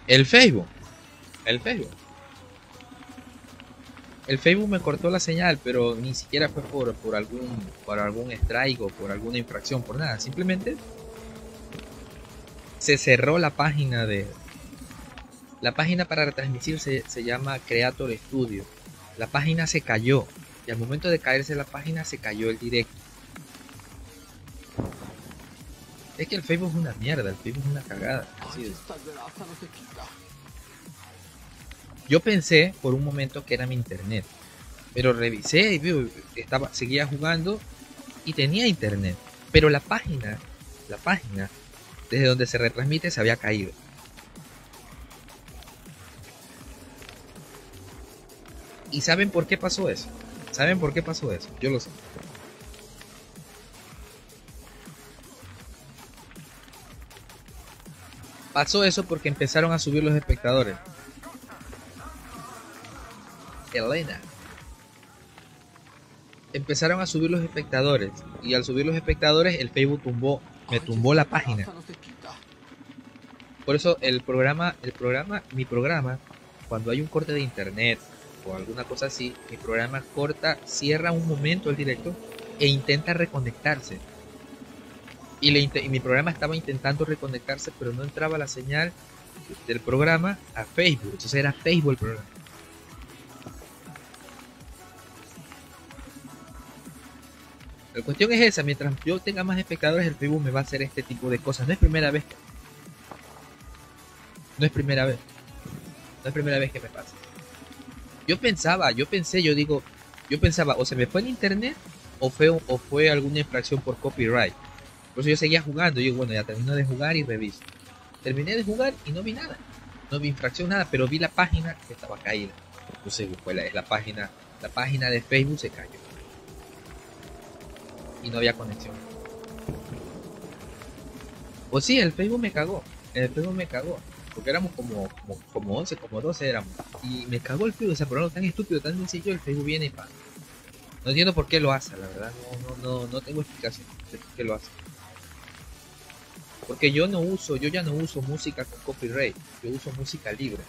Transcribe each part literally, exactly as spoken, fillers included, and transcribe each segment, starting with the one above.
El Facebook, el Facebook. El Facebook me cortó la señal, pero ni siquiera fue por, por algún por algún strike o por alguna infracción, por nada. Simplemente se cerró la página de la página para retransmitir se, se llama Creator Studio. La página se cayó y al momento de caerse la página se cayó el directo. Es que el Facebook es una mierda, el Facebook es una cagada. Así es. Yo pensé por un momento que era mi internet, pero revisé y vi, estaba, seguía jugando y tenía internet, pero la página, la página desde donde se retransmite se había caído. ¿Y saben por qué pasó eso? ¿Saben por qué pasó eso? Yo lo sé. Pasó eso porque empezaron a subir los espectadores. Elena. Empezaron a subir los espectadores y al subir los espectadores el Facebook tumbó, me tumbó la página. Por eso el programa, el programa, mi programa, cuando hay un corte de internet o alguna cosa así, mi programa corta, cierra un momento el directo e intenta reconectarse. Y, le, y mi programa estaba intentando reconectarse, pero no entraba la señal del programa a Facebook. Entonces era Facebook el programa. La cuestión es esa, mientras yo tenga más espectadores, el Facebook me va a hacer este tipo de cosas. No es primera vez. No es primera vez. No es primera vez que me pasa. Yo pensaba, yo pensé, yo digo, yo pensaba, o se me fue el internet o fue, o fue alguna infracción por copyright. Por eso yo seguía jugando. Y yo, bueno, ya termino de jugar y reviso. Terminé de jugar y no vi nada. No vi infracción, nada, pero vi la página que estaba caída. Entonces, fue la, la página, la página de Facebook se cayó. Y no había conexión. Pues sí, el Facebook me cagó. El Facebook me cagó. Porque éramos como, como, como once, como doce éramos. Y me cagó el Facebook, o sea, por algo tan estúpido, tan sencillo, el Facebook viene y pa. No entiendo por qué lo hace, la verdad. No, no, no, no tengo explicación de por qué lo hace. Porque yo no uso, yo ya no uso música con copyright. Yo uso música libre.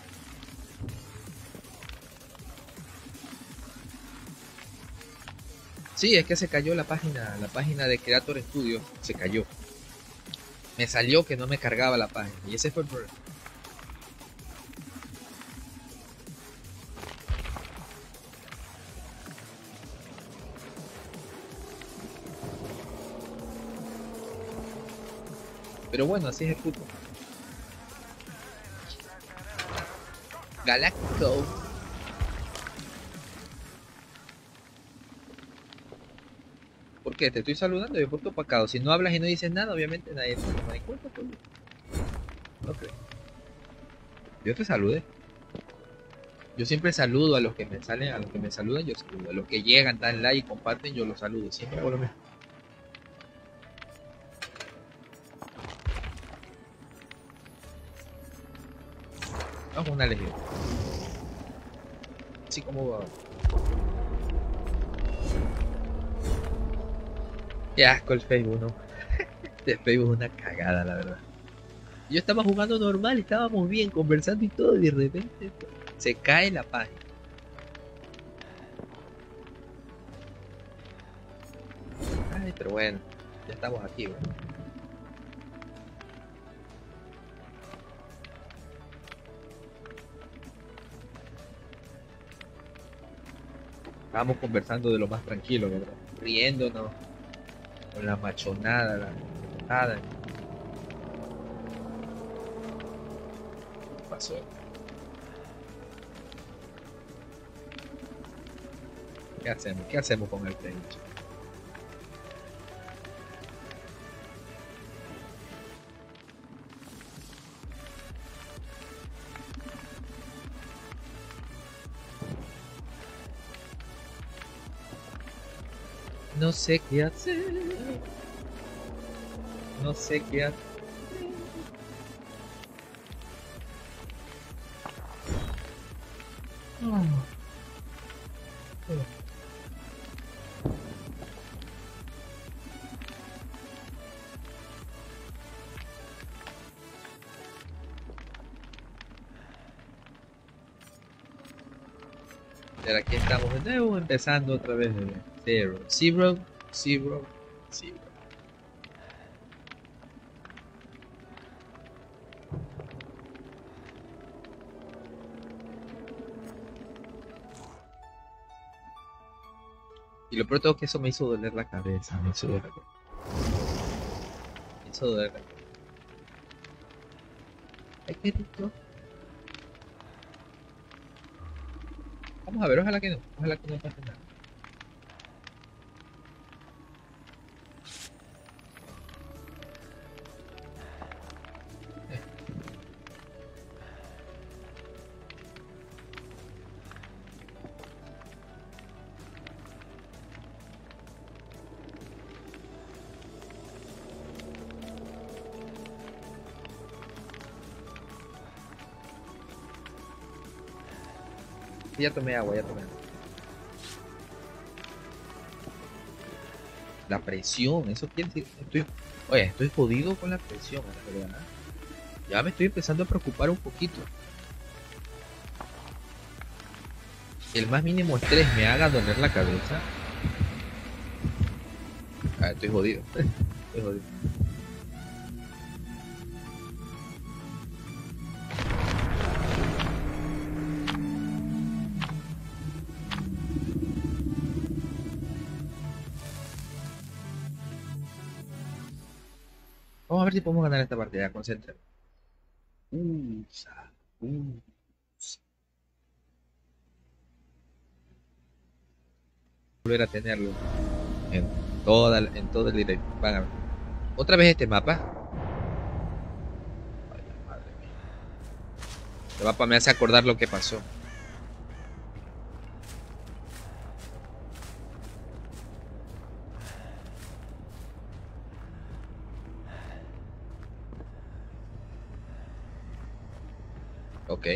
Sí, es que se cayó la página, la página de Creator Studio se cayó. Me salió que no me cargaba la página y ese fue el problema. Pero bueno, así es el fútbol. Galacto. ¿Por qué? Te estoy saludando y he puesto opacado. Si no hablas y no dices nada, obviamente nadie te toma en cuenta. Pues. No creo. Yo te saludé. Yo siempre saludo a los que me salen, a los que me saludan, yo saludo. A los que llegan, dan like y comparten, yo los saludo. Siempre hago lo mismo. Vamos a una legión. Así como va. Qué asco el Facebook, ¿no? El Facebook es una cagada, la verdad. Yo estaba jugando normal, estábamos bien, conversando y todo, y de repente se cae la página. Ay, pero bueno, ya estamos aquí, bueno. Estábamos conversando de lo más tranquilo, ¿verdad? Riéndonos, con la machonada, la nada. ¿Qué pasó? ¿Qué hacemos? ¿Qué hacemos con el Facebook? No sé qué hacer. No sé qué hacer. Oh. Oh. Pero aquí estamos de nuevo empezando otra vez de cero. Zero, zero, zero. Y lo peor de todo es que eso me hizo doler la cabeza. Me hizo doler la cabeza. Me hizo doler la cabeza. Ay, qué rico. Vamos a ver, ojalá que no. Ojalá que no pase nada. Ya tomé agua, ya tomé agua. La presión, eso quiere decir. Estoy, oye, estoy jodido con la presión, la verdad. Ya me estoy empezando a preocupar un poquito. El más mínimo estrés me haga doler la cabeza. Ah, estoy jodido. Estoy jodido. Vamos a ver si podemos ganar esta partida. Concéntrate. Uh, uh. Volver a tenerlo en toda en todo el directo. Van a ver. Otra vez este mapa. Ay, madre mía. Este mapa me hace acordar lo que pasó. Ok.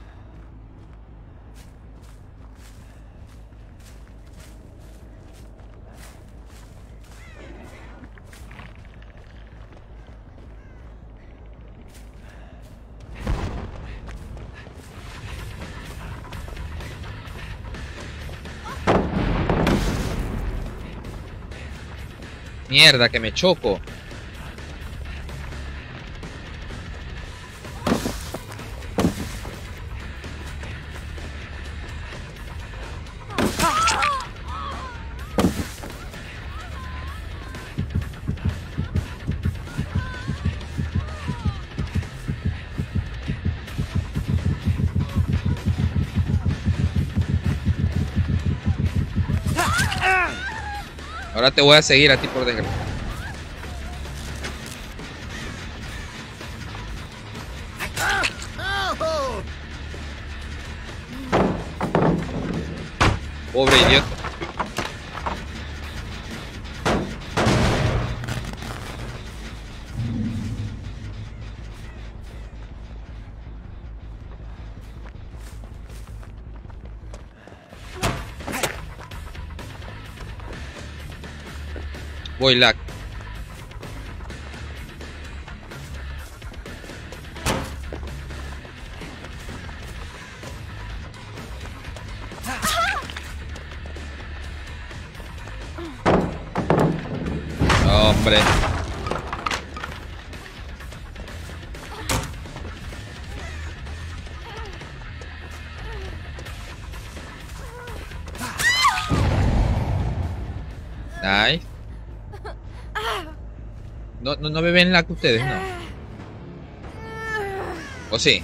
Mierda, que me choco. Ahora te voy a seguir a ti por desgracia. Pobre idiota. Voy lag. Hombre. Nice. No, no, no me ven lag ustedes, ¿no? ¿O sí?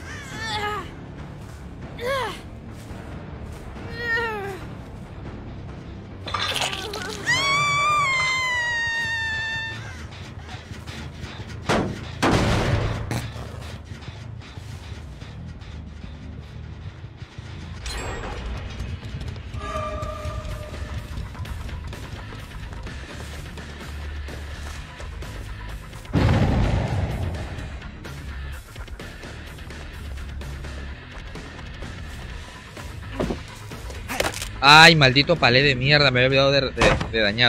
Ay, maldito palé de mierda, me había olvidado de, de, de dañar.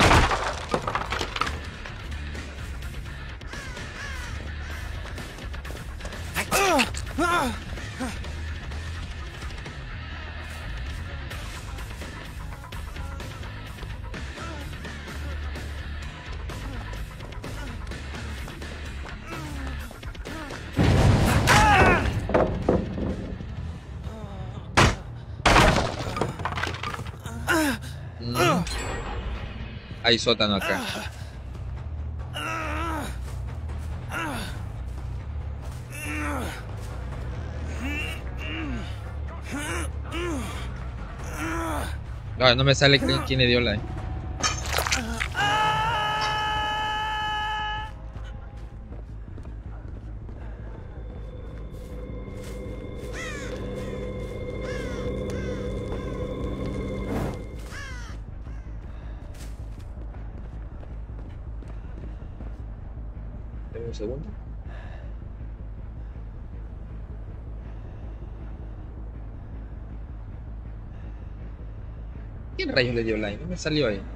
Hay sótano acá. No, no me sale quién, quién le dio la... Dame un segundo. ¿Quién rayos le dio like? No me salió ahí.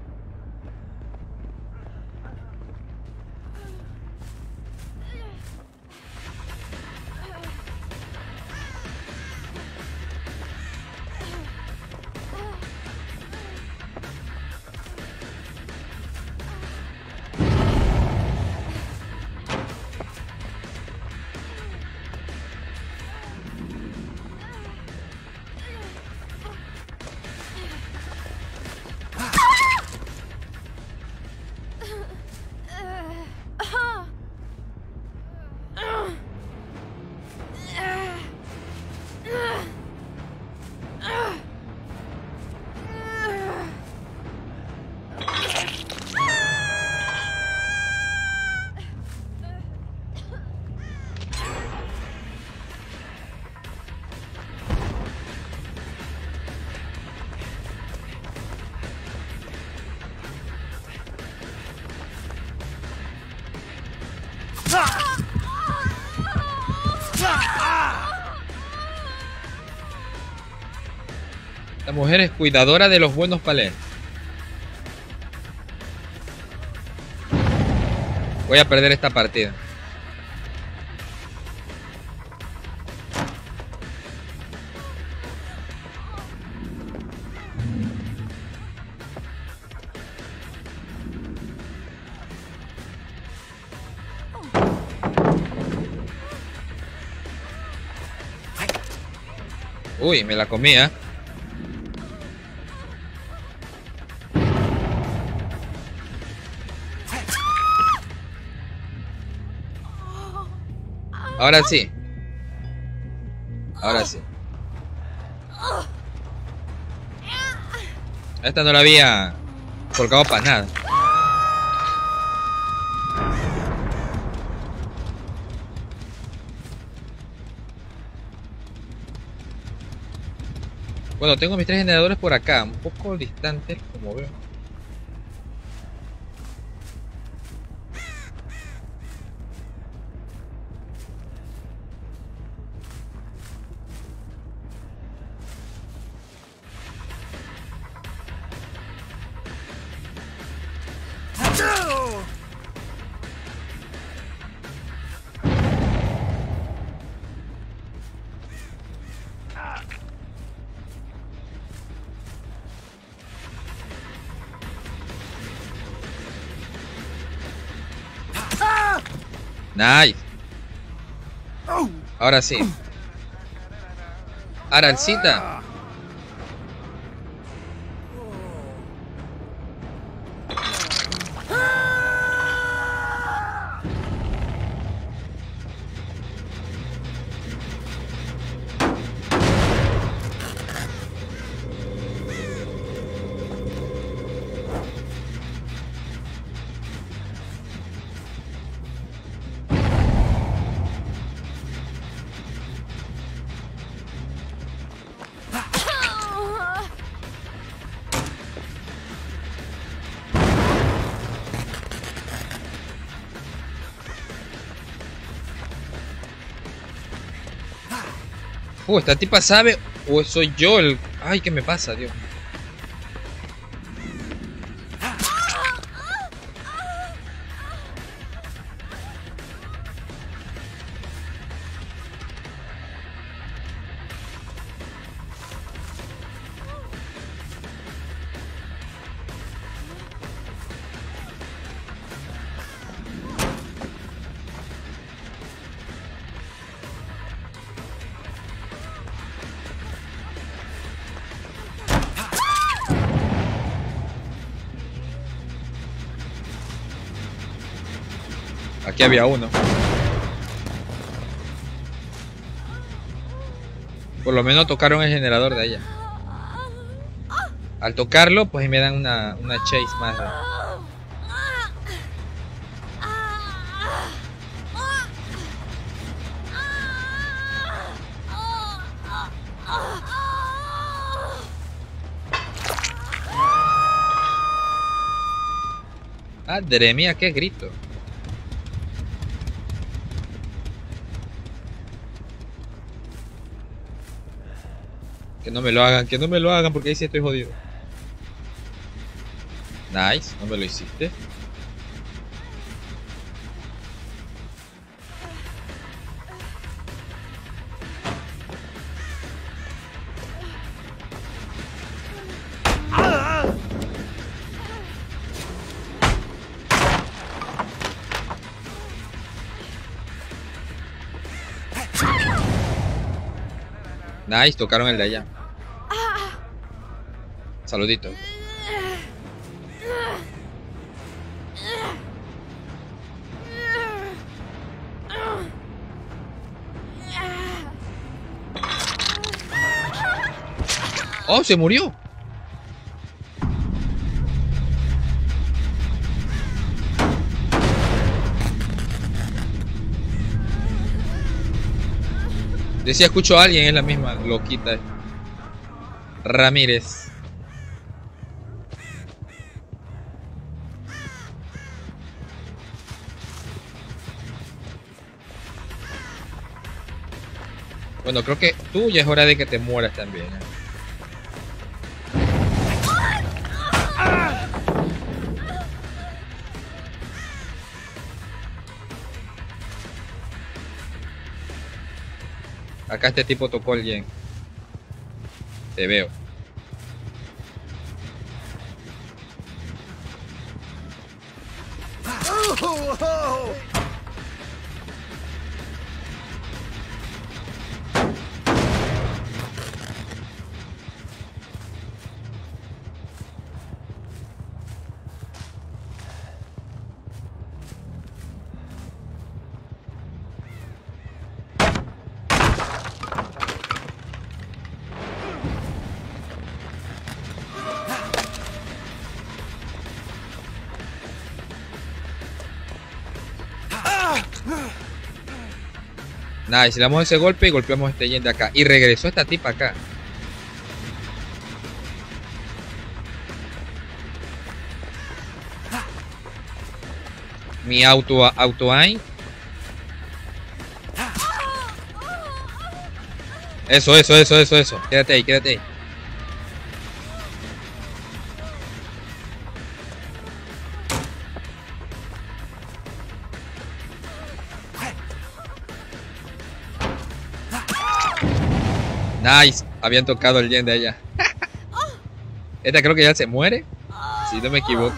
La mujer es cuidadora de los buenos palés. Voy a perder esta partida. Uy, me la comía. Ahora sí. Ahora sí. Esta no la había colgado para nada. Bueno, tengo mis tres generadores por acá, un poco distantes, como veo. Nice. Ahora sí. Arancita. Uh, esta tipa sabe o soy yo el... Ay, ¿qué me pasa, Dios? Aquí había uno. Por lo menos tocaron el generador de ella. Al tocarlo, pues me dan una, una chase más. ¿Eh? Madre mía, qué grito. Que no me lo hagan, que no me lo hagan porque ahí sí estoy jodido. Nice, no me lo hiciste. Nice, tocaron el de allá. Saludito. Oh, se murió. Decía, escucho a alguien, es la misma loquita. Ramírez. Bueno, creo que tú ya es hora de que te mueras también. ¿Eh? Acá este tipo tocó a alguien. Te veo. Nice, le damos ese golpe y golpeamos a este yen de acá. Y regresó esta tipa acá. Mi auto auto aim. Eso, eso, eso, eso, eso. Quédate ahí, quédate ahí. Nice, habían tocado el yen de allá. Esta creo que ya se muere, si no me equivoco.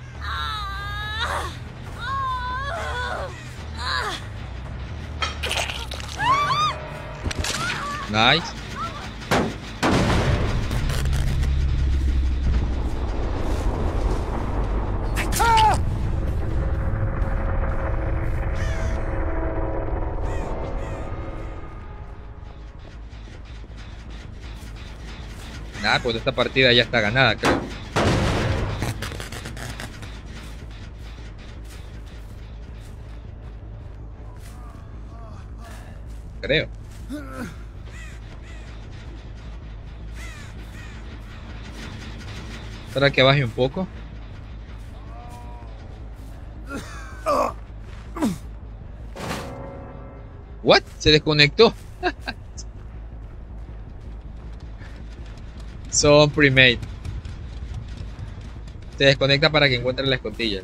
Nice. Nada, pues esta partida ya está ganada, creo. Creo. Espera que baje un poco. What? Se desconectó. Son pre-made. Se desconecta para que encuentre la escotilla.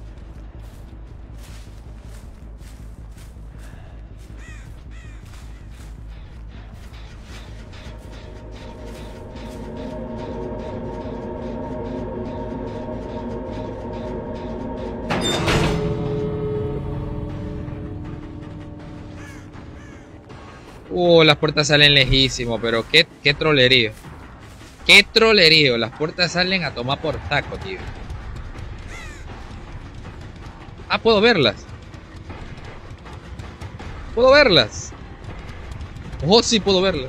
Uh, las puertas salen lejísimo, pero qué, qué trolerío. Qué trolerío, las puertas salen a tomar por saco, tío. Ah, puedo verlas. Puedo verlas. Oh, sí, puedo verlas.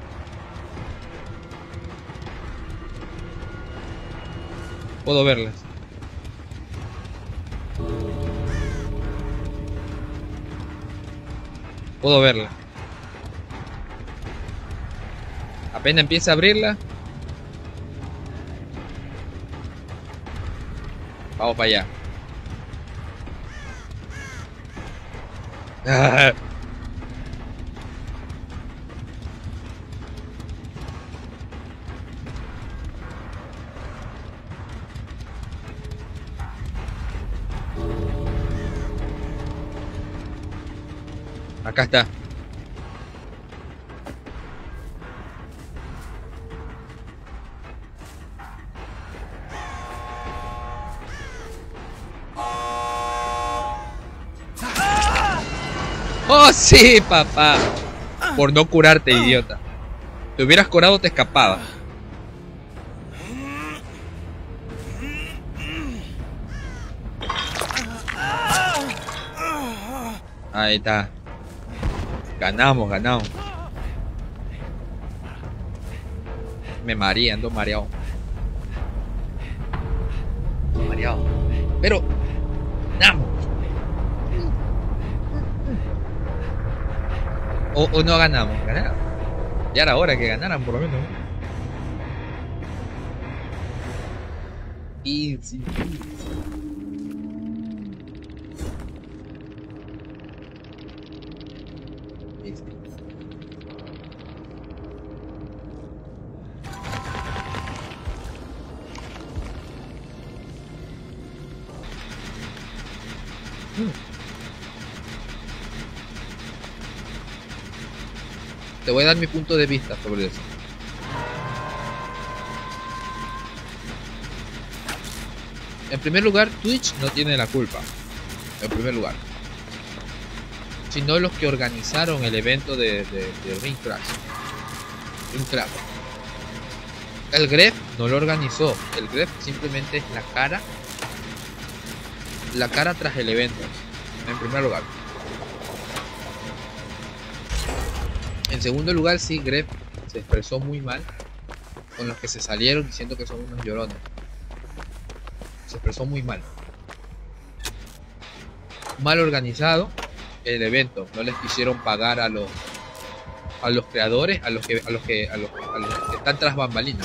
Puedo verlas. Puedo verla. Apenas empieza a abrirla. Vamos para allá. Ah. Acá está. ¡Oh, sí, papá! Por no curarte, idiota. Te hubieras curado, te escapaba. Ahí está. Ganamos, ganamos. Me mareé, ando mareado. Ando mareado. Pero, ganamos. O, o no ganamos, ganamos. Ya era hora que ganaran por lo menos. Easy. Easy. Te voy a dar mi punto de vista sobre eso. En primer lugar, Twitch no tiene la culpa. En primer lugar. Sino los que organizaron el evento de, de, de Ring Crash. Ring Crash. El Gref no lo organizó. El Gref simplemente es la cara. La cara tras el evento. En primer lugar. En segundo lugar, sí, Gref se expresó muy mal con los que se salieron diciendo que son unos llorones. Se expresó muy mal. Mal organizado el evento. No les quisieron pagar a los a los creadores, a los que a los que a los, a los que están tras bambalinas.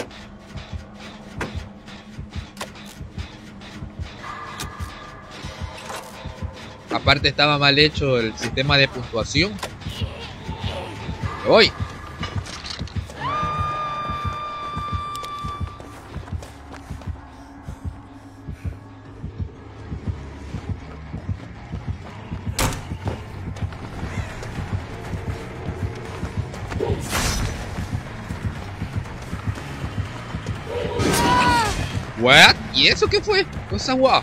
Aparte estaba mal hecho el sistema de puntuación. Me voy. What? ¿Y eso qué fue? Cosa guau.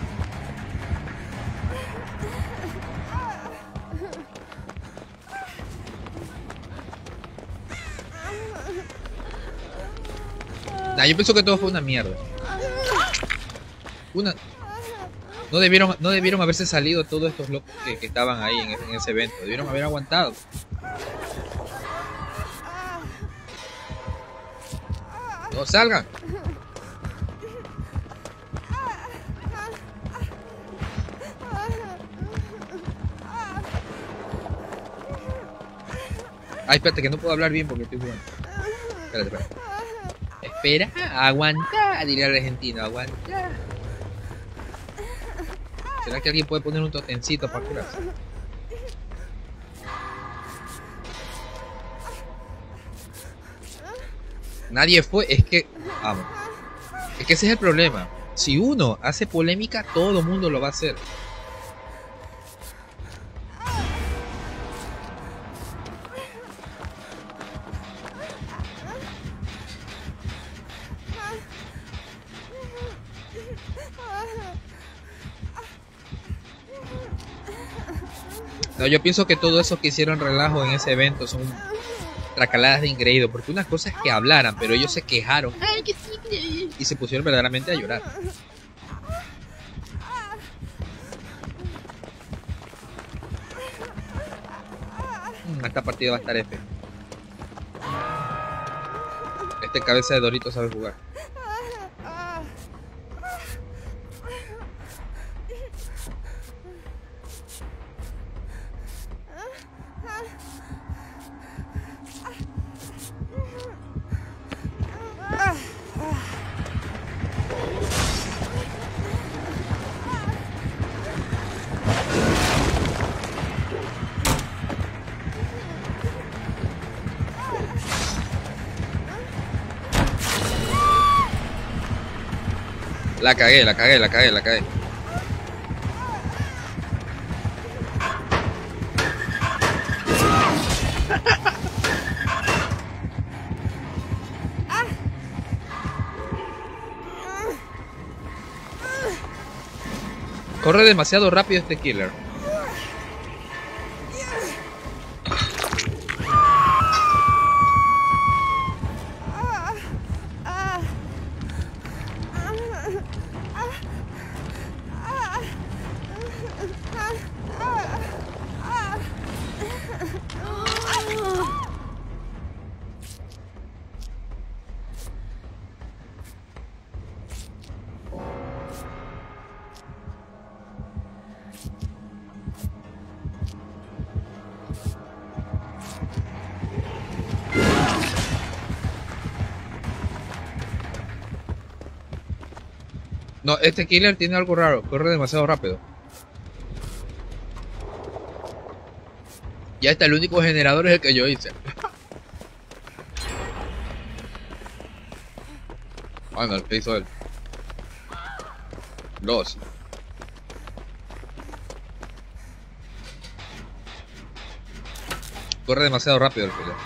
Nah, yo pienso que todo fue una mierda. Una. No debieron, no debieron haberse salido todos estos locos que, que estaban ahí en, en ese evento. Debieron haber aguantado. No salgan. Ay, espérate, que no puedo hablar bien porque estoy jugando. Espérate, espérate. Espera, aguanta, diría el argentino, aguanta. ¿Será que alguien puede poner un totencito para curarse? Nadie fue, es que, vamos, es que ese es el problema. Si uno hace polémica, todo el mundo lo va a hacer. No, yo pienso que todo eso que hicieron relajo en ese evento son tracaladas de ingreído, porque una cosa es que hablaran, pero ellos se quejaron y se pusieron verdaderamente a llorar. esta partida va a estar F. Este cabeza de Dorito sabe jugar. La cagué, la cagué, la cagué, la cagué. Corre demasiado rápido este killer. No, este killer tiene algo raro, corre demasiado rápido. Ya está, el único generador es el que yo hice. Bueno, el que hizo él. Los. Corre demasiado rápido el killer.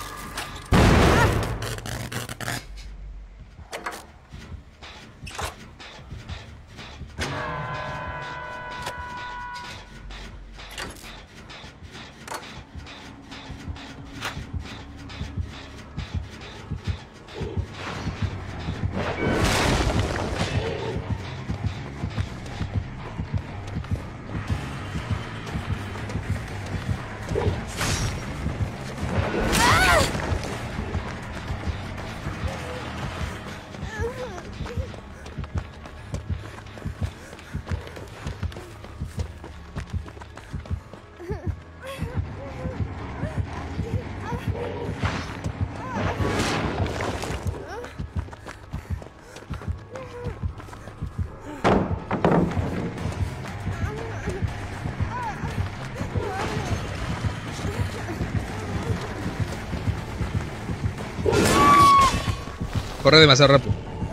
Corre demasiado rápido.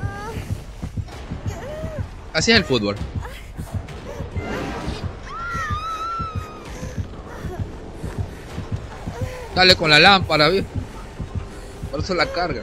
Así es el fútbol. Dale con la lámpara, ¿viste? Por eso la carga.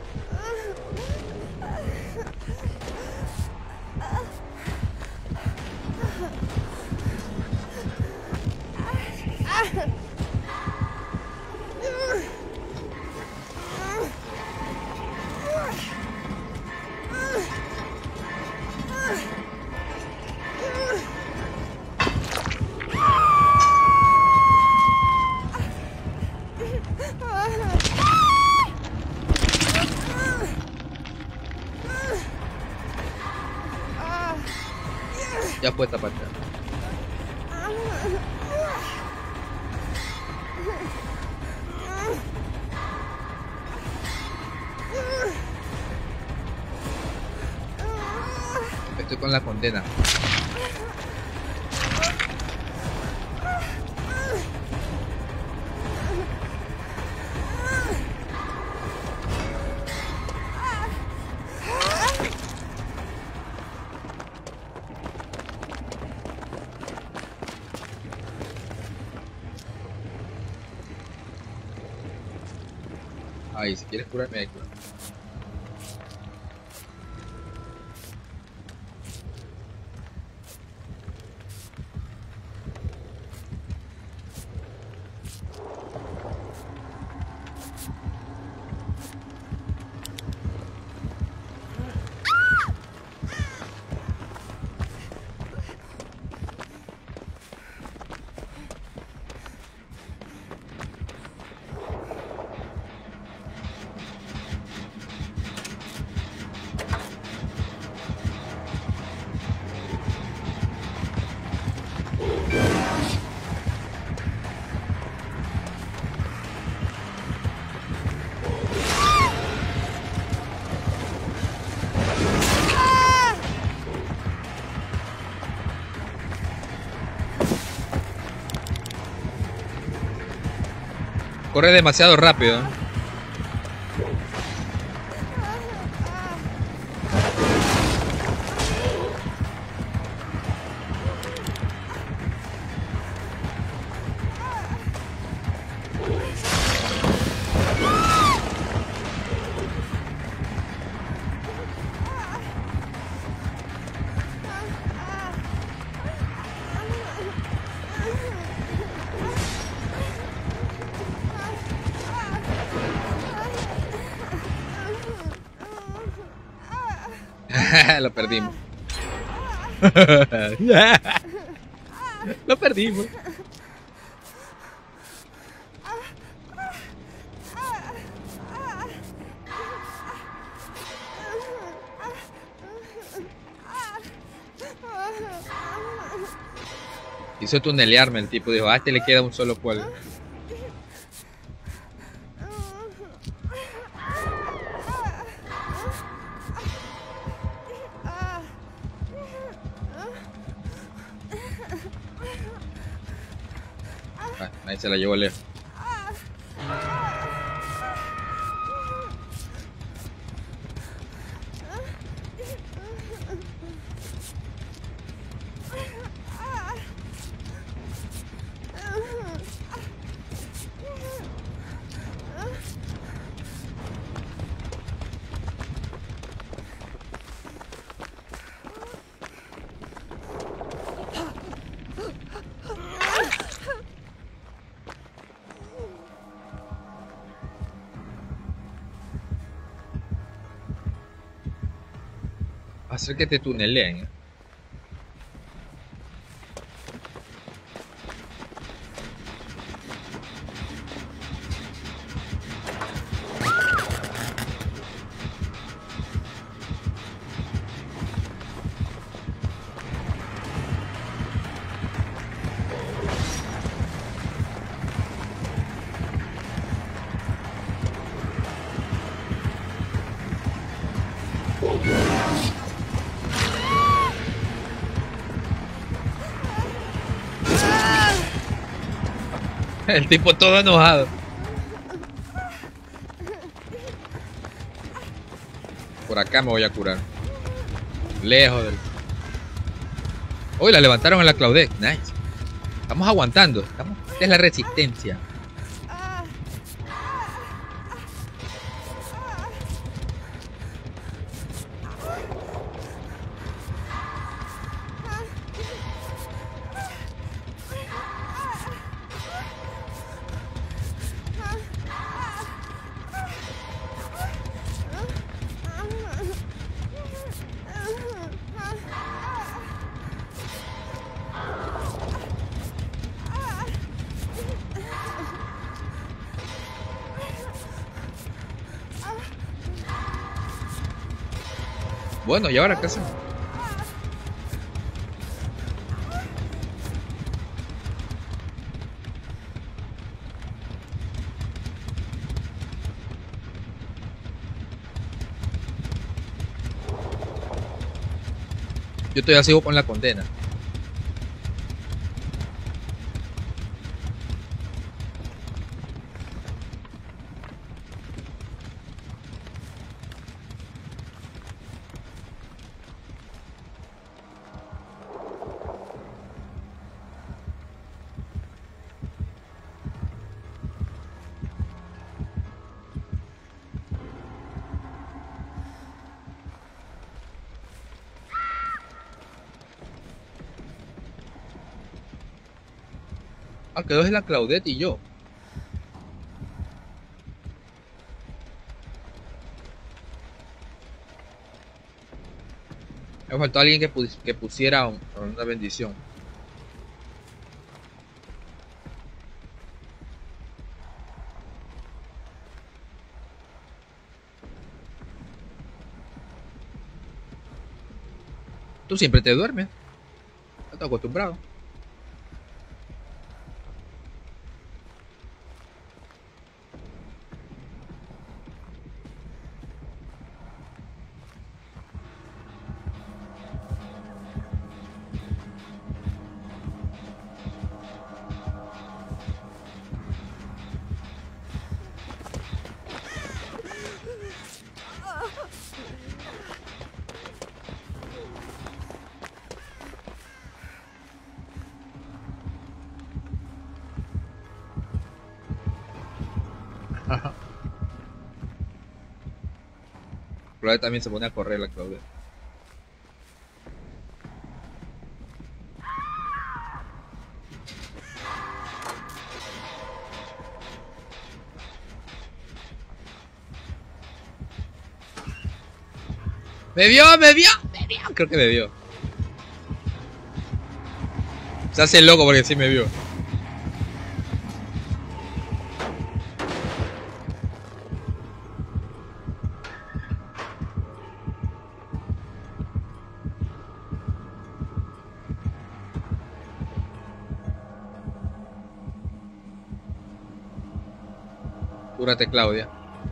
Ya fue esta parte. Estoy con la condena. Ahí, si quieres curarme, ahí cura. corre demasiado rápido. Lo perdimos. Lo perdimos. Hizo tunelearme el tipo. Dijo, a este le queda un solo pueblo. Ah, ahí se la llevó lejos. Hacer que te tuneleen, ¿eh? El tipo todo enojado. Por acá me voy a curar. Lejos del... Uy, la levantaron en la Claudette. Nice. Estamos aguantando. Estamos... Esta es la resistencia. Bueno, ¿y ahora qué hacemos? Yo todavía sigo con la condena. Ah, quedó es la Claudette y yo. Me faltó alguien que, pus que pusiera un, una bendición. Tú siempre te duermes. Estás acostumbrado. Claudia también se pone a correr la Claudia. ¡Me vio! ¡Me vio! ¡Me vio! Creo que me vio. Se hace loco porque sí me vio. Cúrate, Claudia.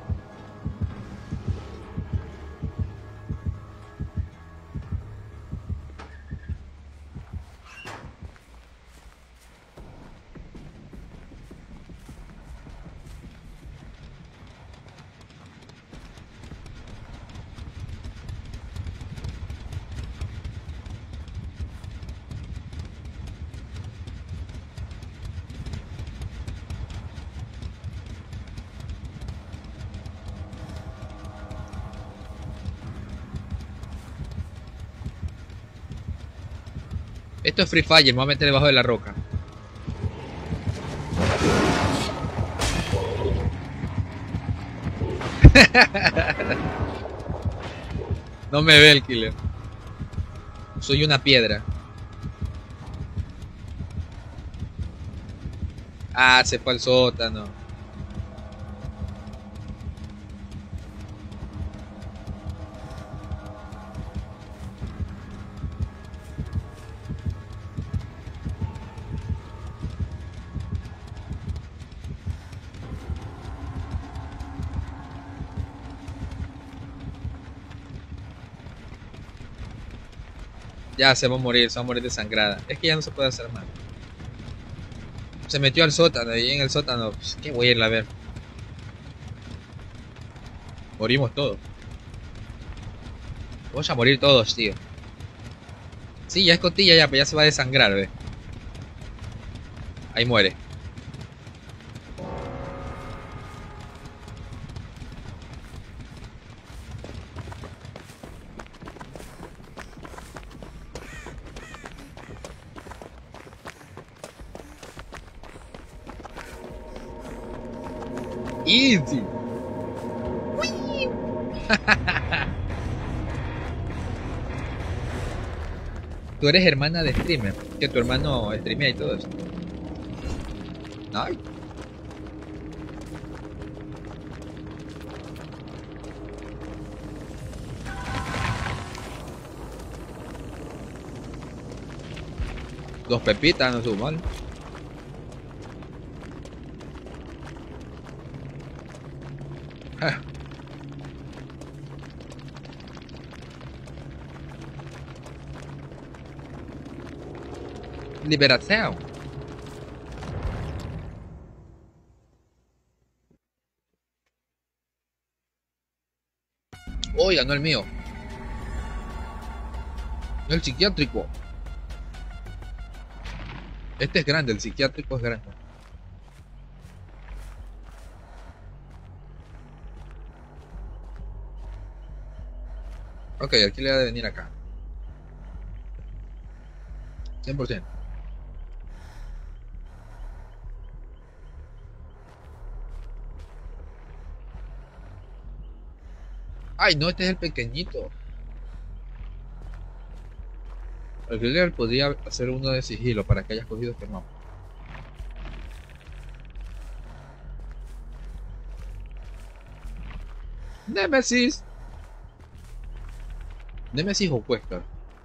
Esto es Free Fire, me voy a meter debajo de la roca. No me ve el killer. Soy una piedra. Ah, se fue al sótano. Ya se va a morir, se va a morir desangrada. Es que ya no se puede hacer más. Se metió al sótano y en el sótano, pues, ¿qué voy a ir a ver? Morimos todos. Vamos a morir todos, tío. Sí, ya es cotilla ya, pero ya se va a desangrar, ve. Ahí muere. Easy. Tú eres hermana de streamer. Que tu hermano streamea y todo eso. Ay. Dos pepitas, no subo mal. Ah. Liberación. Oiga, no el mío. No el psiquiátrico. Este es grande, el psiquiátrico es grande. Ok, aquí le ha de venir acá. cien por ciento. Ay, no, este es el pequeñito. El killer podría hacer uno de sigilo para que hayas cogido este mapa. Nemesis. Nemesis o Wesker.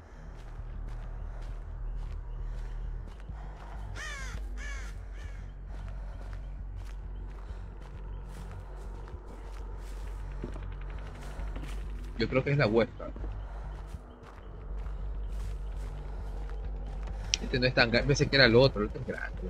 Yo creo que es la Wesker. Este no es tan grande, pensé que era el otro, el otro es grande.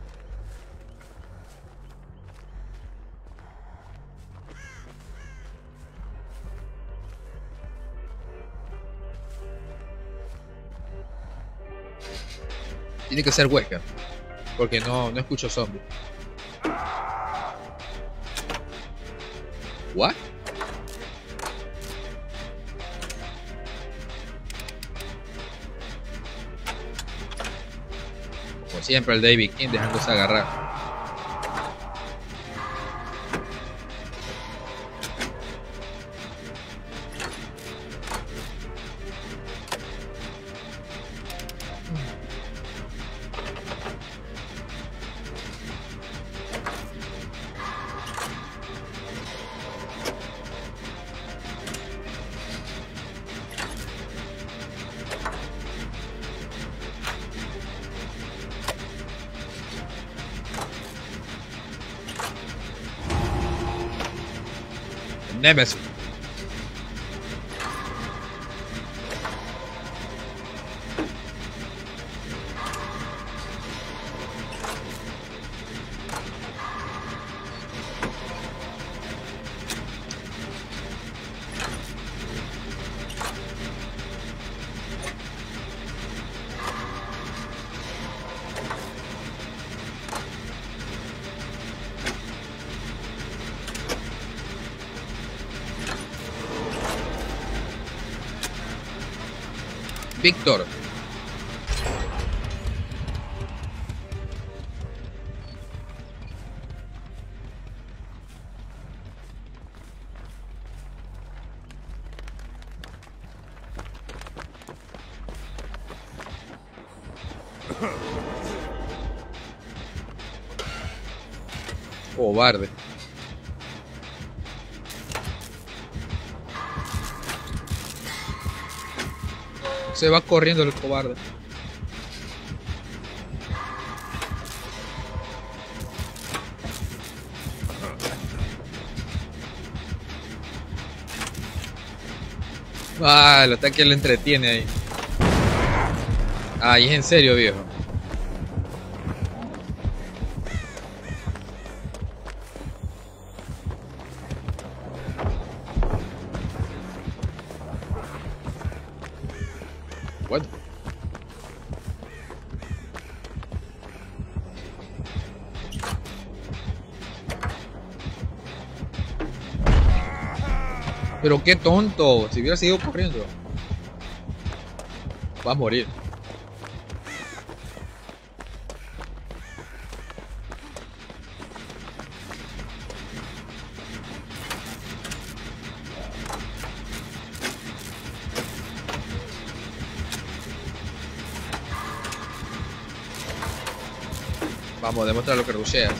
Tiene que ser Wesker, porque no, no escucho zombies. ¿What? Como siempre el David King dejándose agarrar. Nemesis. Víctor. Cobarde. Se va corriendo el cobarde. Ah, el ataque lo entretiene ahí. Ay, es en serio, viejo. What? Pero qué tonto, si hubiera seguido corriendo. Va a morir. Vamos, demuestra lo que rusheas.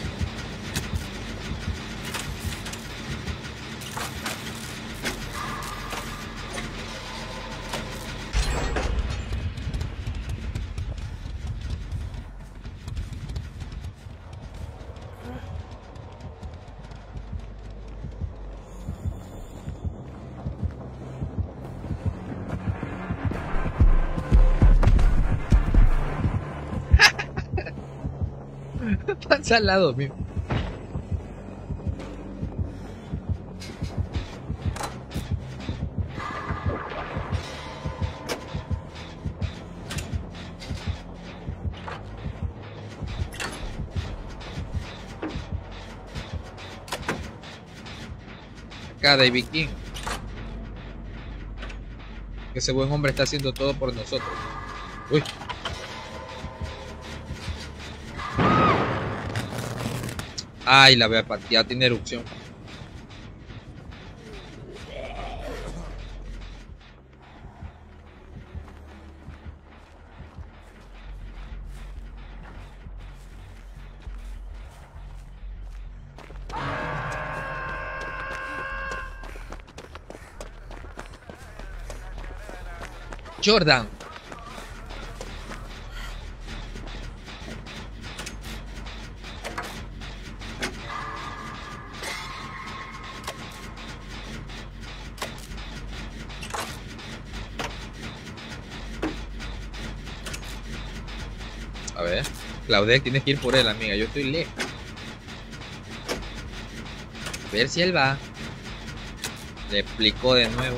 Pasa al lado mío. Acá David King. Que ese buen hombre está haciendo todo por nosotros. Uy. Ay, la vea partida tiene erupción. Jordan. A ver, Claudette, tienes que ir por él, amiga. Yo estoy lejos. A ver si él va. Le explicó de nuevo.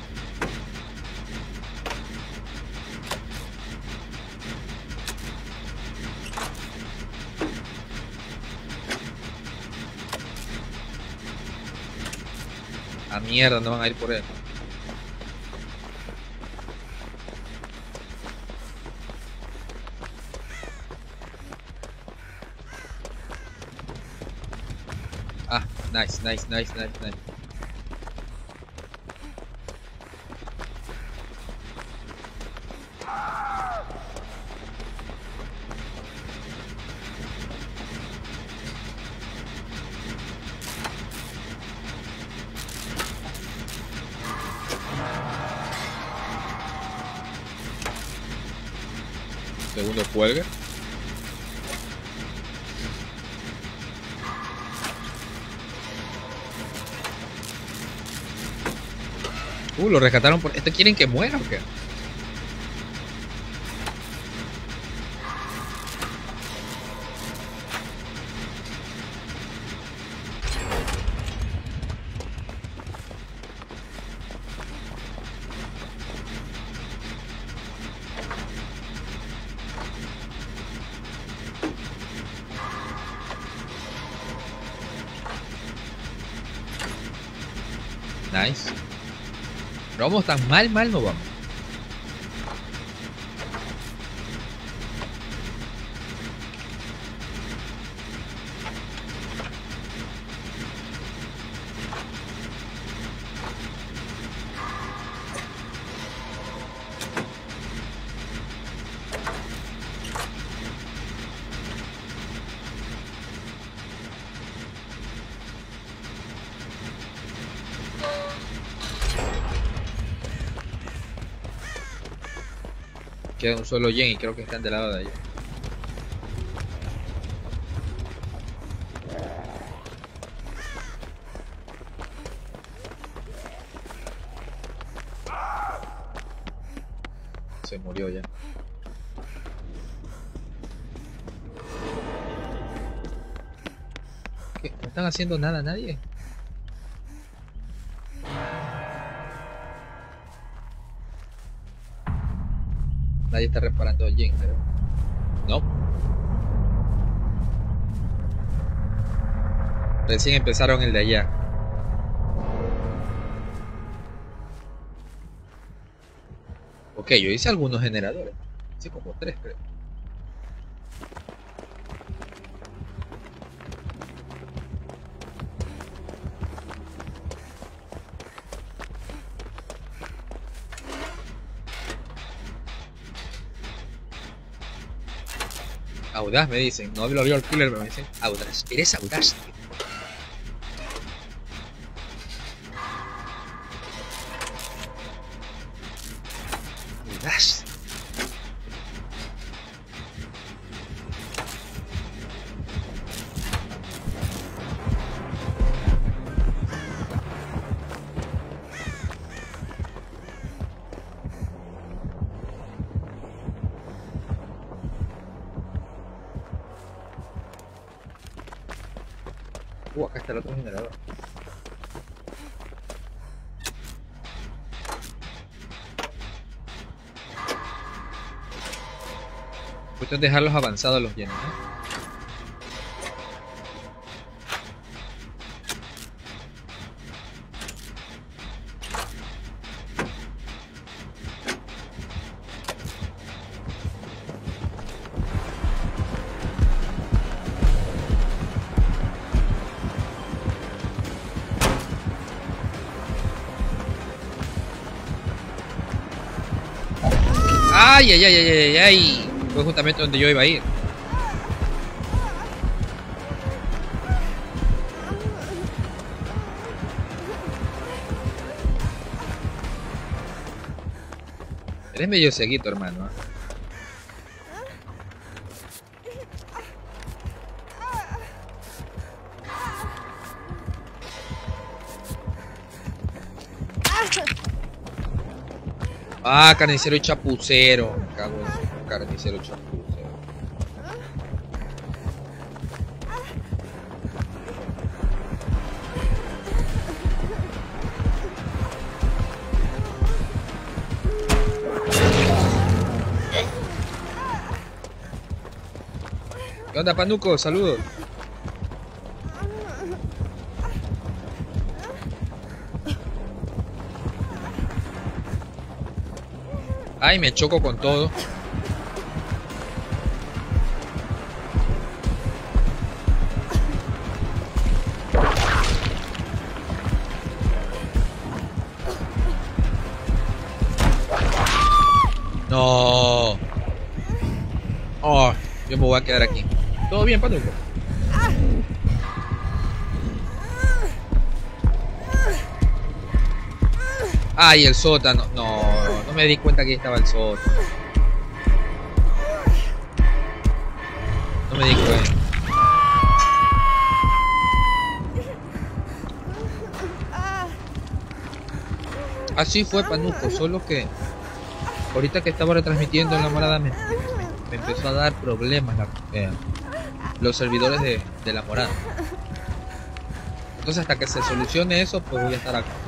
A mierda, no van a ir por él. Nice, nice, nice, nice, nice. Segundo cuelga. Uh, lo rescataron por... ¿Este quieren que muera o qué? Nice. No vamos tan mal, mal no vamos. Queda un solo Jen y creo que están del lado de allá. Se murió ya. ¿Qué? ¿No están haciendo nada nadie? Nadie está reparando el Jen, pero... No. Recién empezaron el de allá. Ok, yo hice algunos generadores. Hice como tres, creo. Audaz me dicen, no hablo yo al killer, pero me dicen audaz, eres audaz, tío. Audaz. Uh, acá está el otro generador. Cuestión de dejarlos avanzados los llenos, ¿eh? Ay, ay, ay, ay, ay, ay. Fue justamente donde yo iba a ir. Eres medio ceguito, hermano. Ah, carnicero y chapucero. Me cago en eso. Carnicero y chapucero. ¿Qué onda, Panuco? Saludos. Ay, me choco con todo. No. Oh, yo me voy a quedar aquí. ¿Todo bien, Panuco? Ay, el sótano. No, no me di cuenta que ahí estaba el sótano. No me di cuenta. Así fue, Panuco, solo que ahorita que estaba retransmitiendo en la morada me, me, me empezó a dar problemas la, eh, los servidores de, de la morada. Entonces hasta que se solucione eso, pues voy a estar acá.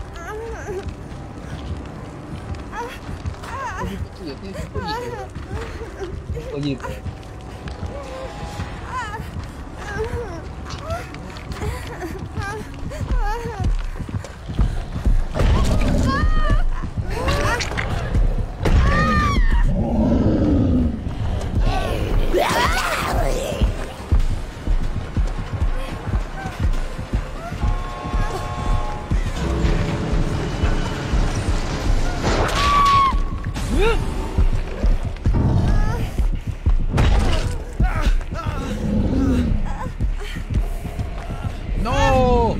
¡No!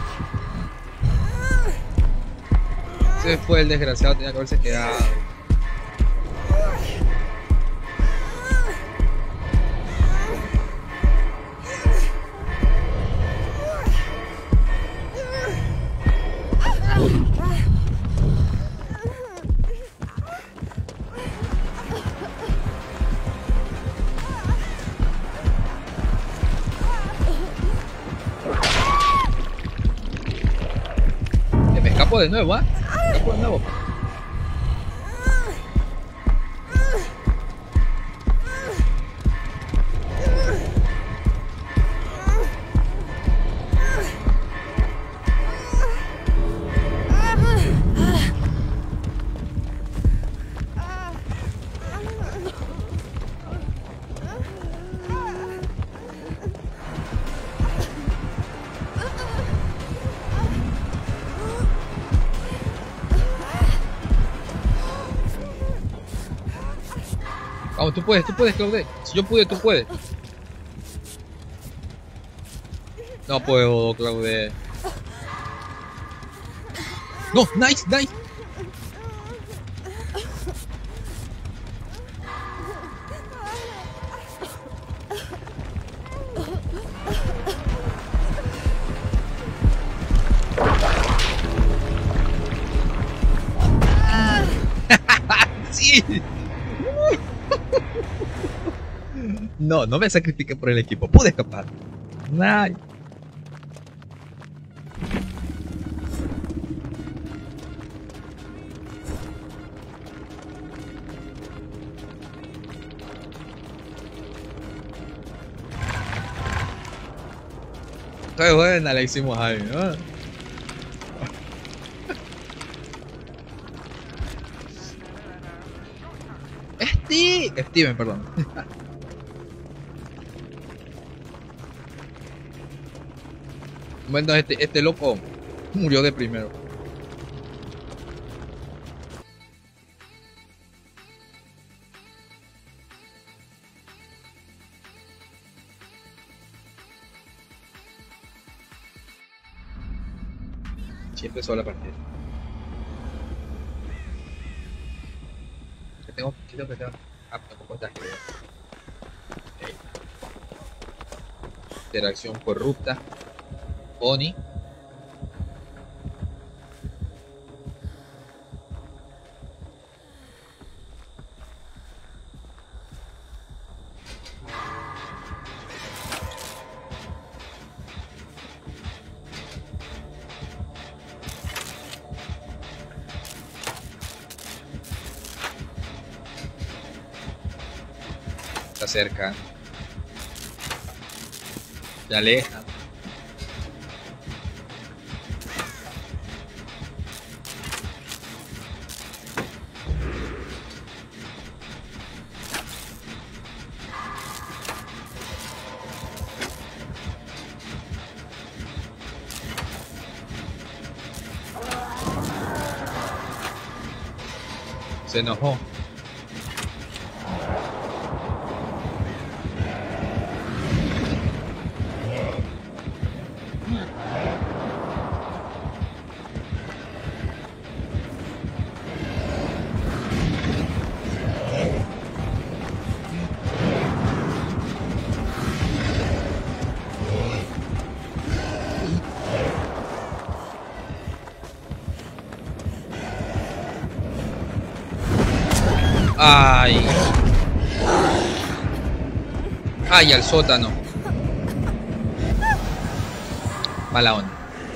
Se fue el desgraciado, tenía que haberse quedado. Que me escapo de nuevo, ¿ah? ¿eh? Me escapo de nuevo. Vamos, tú puedes, tú puedes, Claude. Si yo pude, tú puedes. No puedo, Claude. No, nice, nice. Sí. No, no me sacrifiqué por el equipo. Pude escapar. Nice. Qué buena la hicimos ahí, ¿no? Steve, Steven, perdón. Bueno, este, este loco murió de primero. Sí, empezó la partida. Que tengo, creo que tengo. Ah, tengo puntaje. Okay. Interacción corrupta. Oni. Se acerca. Se aleja. Se enojó. Ay. Ay, al sótano. Mala onda.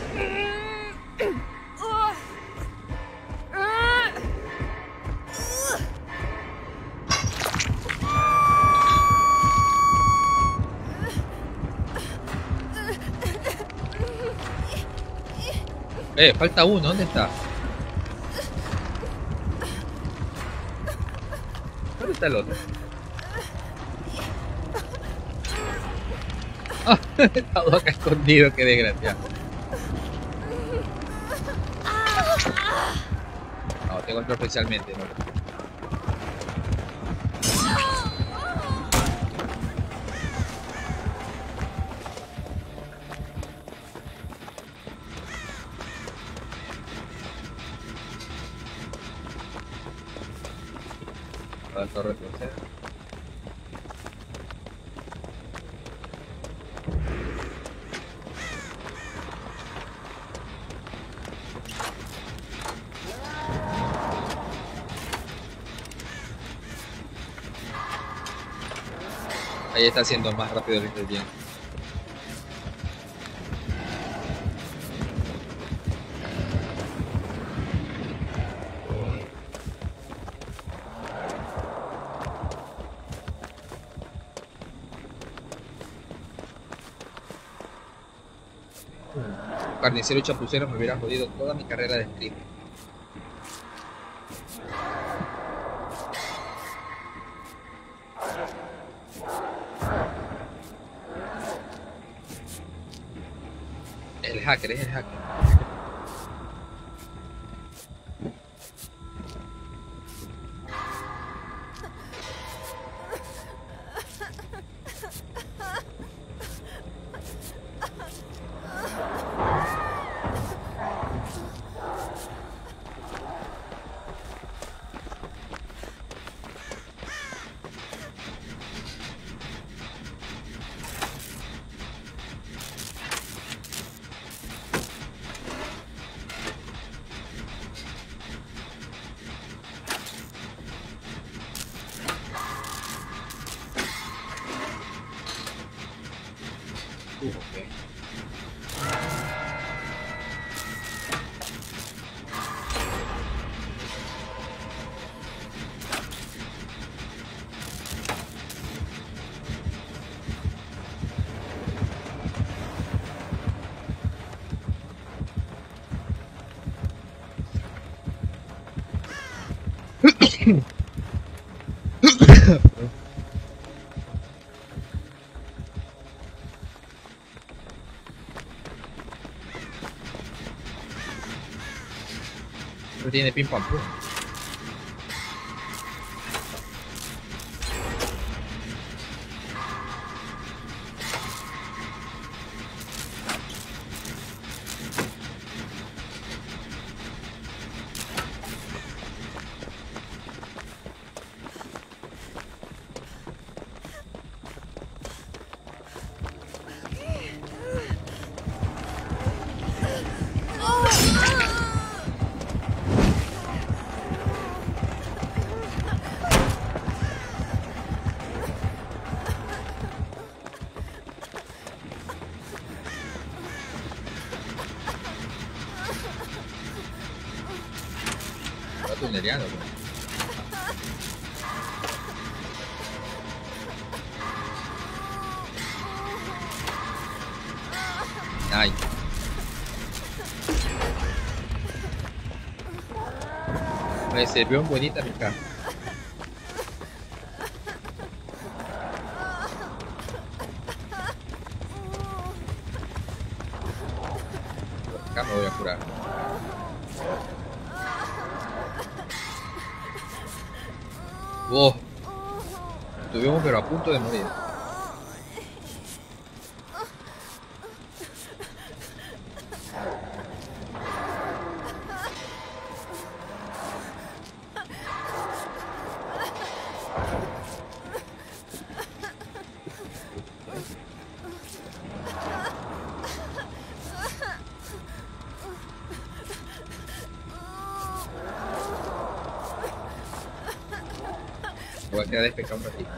Eh, falta uno, ¿dónde está? ¿Dónde está el otro? Ah, está acá escondido, qué desgraciado. No, tengo otro especialmente, ¿no? La torre tercera. Ahí está haciendo más rápido el ingrediente. Carnicero y chapucero me hubiera jodido toda mi carrera de streamer. El hacker, es el hacker. Uh, okay. No tiene pim pam pum. Está tuneleando, pues. Ay. Me se vio bonita mi casa. Acá me voy a curar. Wow. Estuvimos pero a punto de morir. voy a quedar despejado un ratito.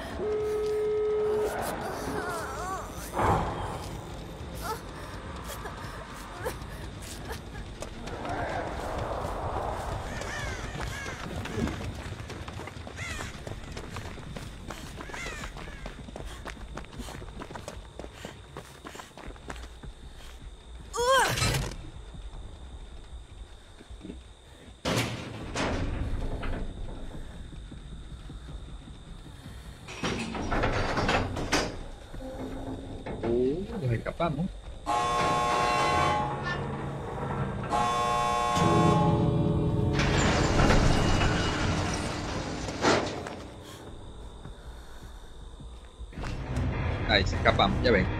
Uh, nos escapamos. Ahí se escapamos, ya ven.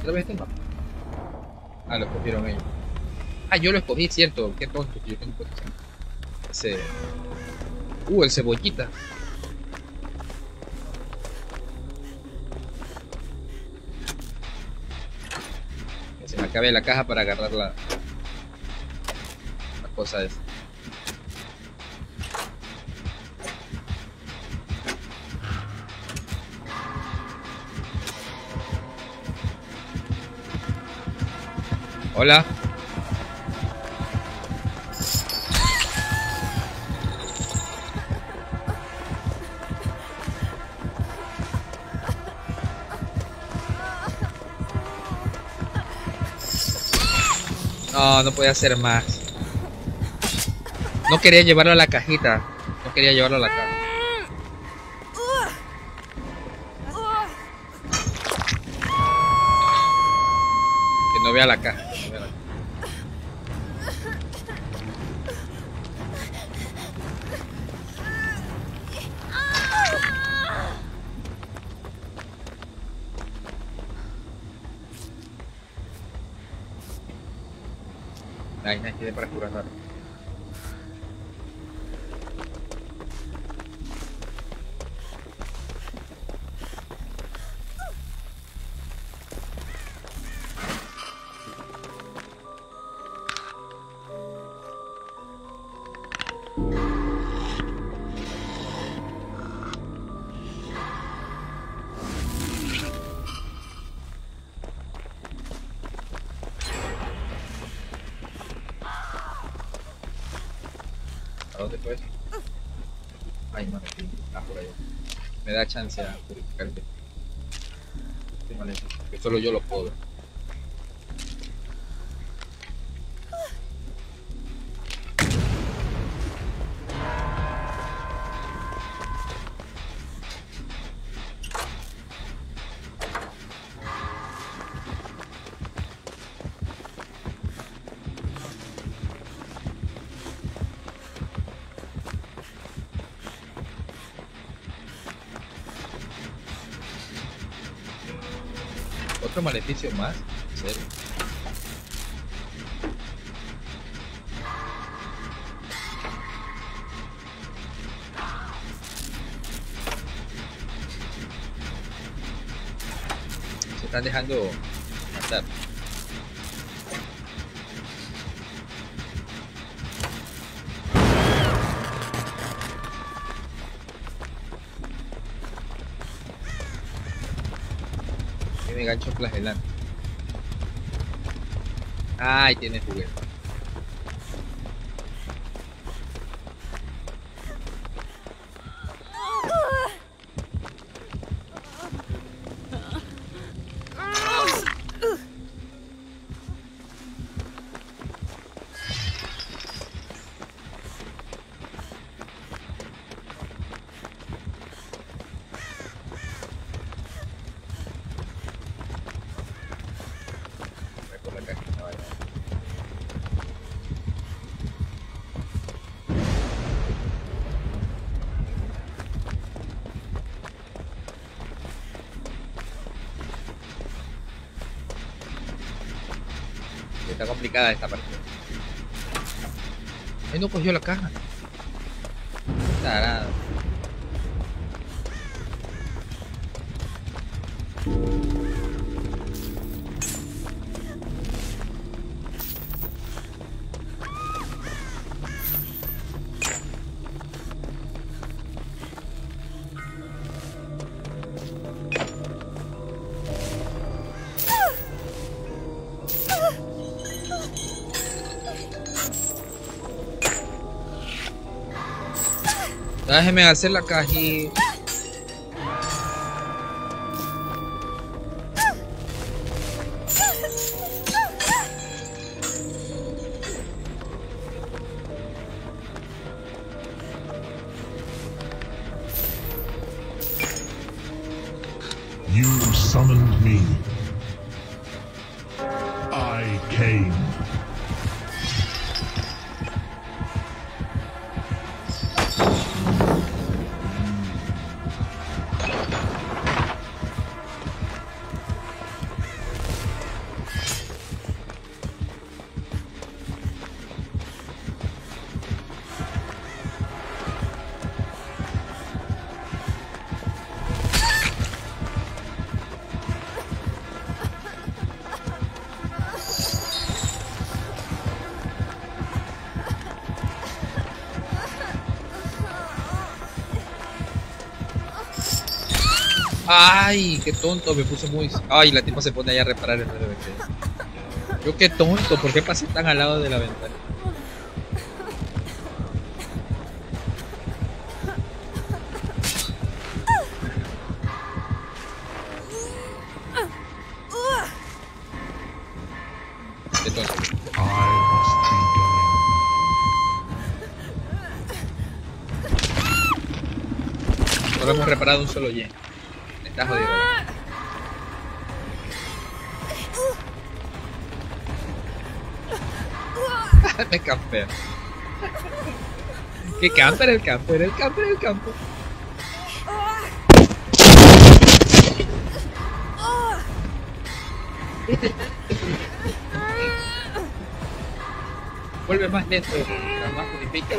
otra vez este mapa. Ah, lo escogieron ellos. Ah, yo lo escogí, cierto. Qué tonto que yo tengo ese. Uh, el cebollita. Que se me acabe la caja para agarrar la, la cosa esa. Hola. No, no podía hacer más. No quería llevarlo a la cajita. No quería llevarlo a la caja. Que no vea la caja. No vea la caja. Ay, no, tiene para curar nada. ¿A dónde fue eso? Ay, no, aquí. Ah, por allá. Me da chance a purificarte. Qué mal hecho. Que solo yo lo puedo ver. Otro maleficio más, ¿en serio? Se están dejando matar. Tiene gancho flagelante. Ay, tiene juguete. Voy por la cajita, vaya. Está complicada esta parte. Ahí no cogió la caja. Tarado. Déjeme hacer la cajita. You summoned me. I came. Ay, qué tonto, me puse muy... Ay, la tipa se pone ahí a reparar el nueve que... Yo qué tonto, ¿por qué pasé tan al lado de la ventana? Qué tonto. I must be going. Solo hemos reparado un solo yen. Está jodido. Me campeo. ¿Qué camper el camper? El camper el campo. Vuelve más lento. Más purifica.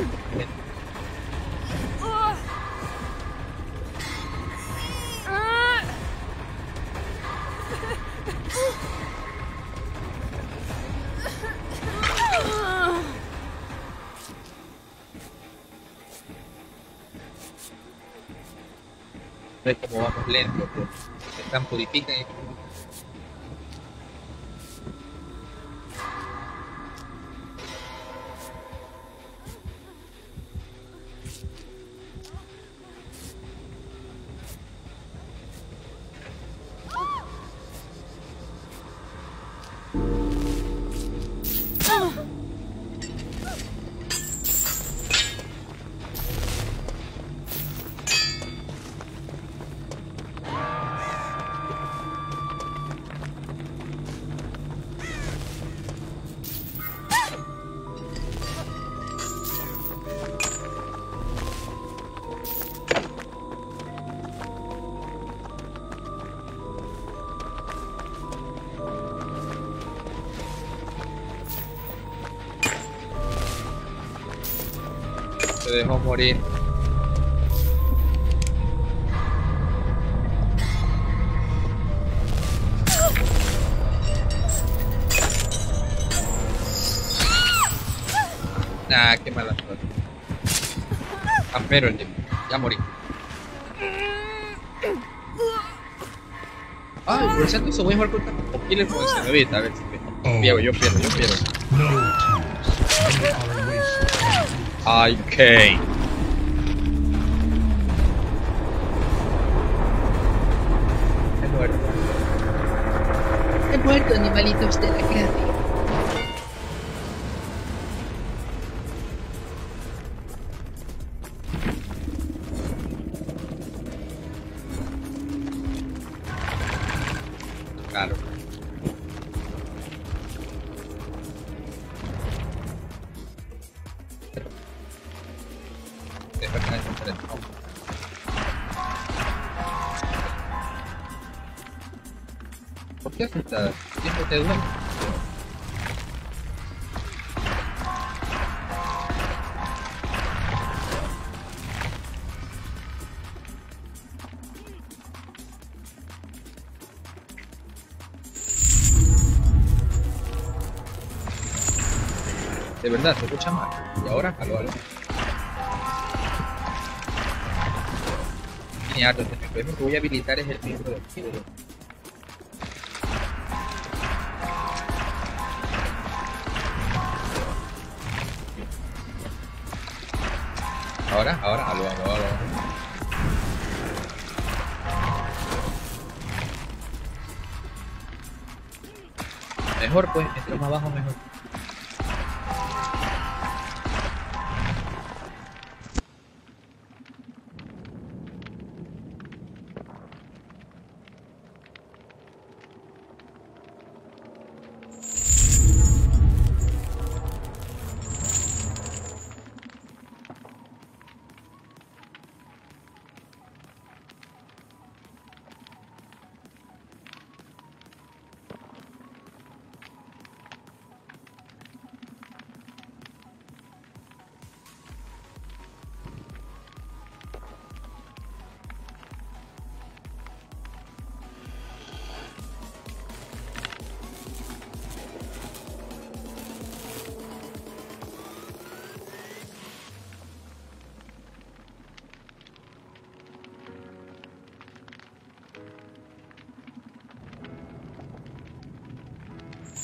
Ves cómo vamos lento, pues. Están purifican y... Se dejó morir. Nah, qué mala suerte. Campero el tipo. Ya morí. Ay, por cierto, eso voy a jugar contra o killer con Cenovita, a ver si me... Pierdo, yo pierdo, yo pierdo. No tears. They are a waste. Ay, Kane. He muerto. He muerto, animalitos de la grave. Claro. Déjame encontrar el nombre. ¿Por qué asustada? ¿Siempre te duele? De verdad, se escucha mal. Y ahora, aló, aló. Genial, entonces el premio que voy a habilitar es el miembro del killer. Ahora, ahora, aló, aló, aló. Mejor pues, entre más abajo mejor.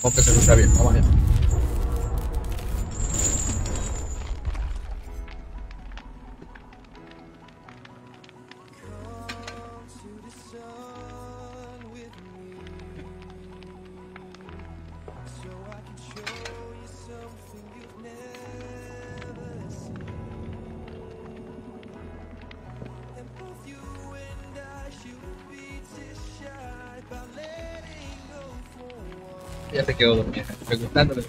Como que se escucha bien, vamos allá. Ya se quedó dormida, preguntándole.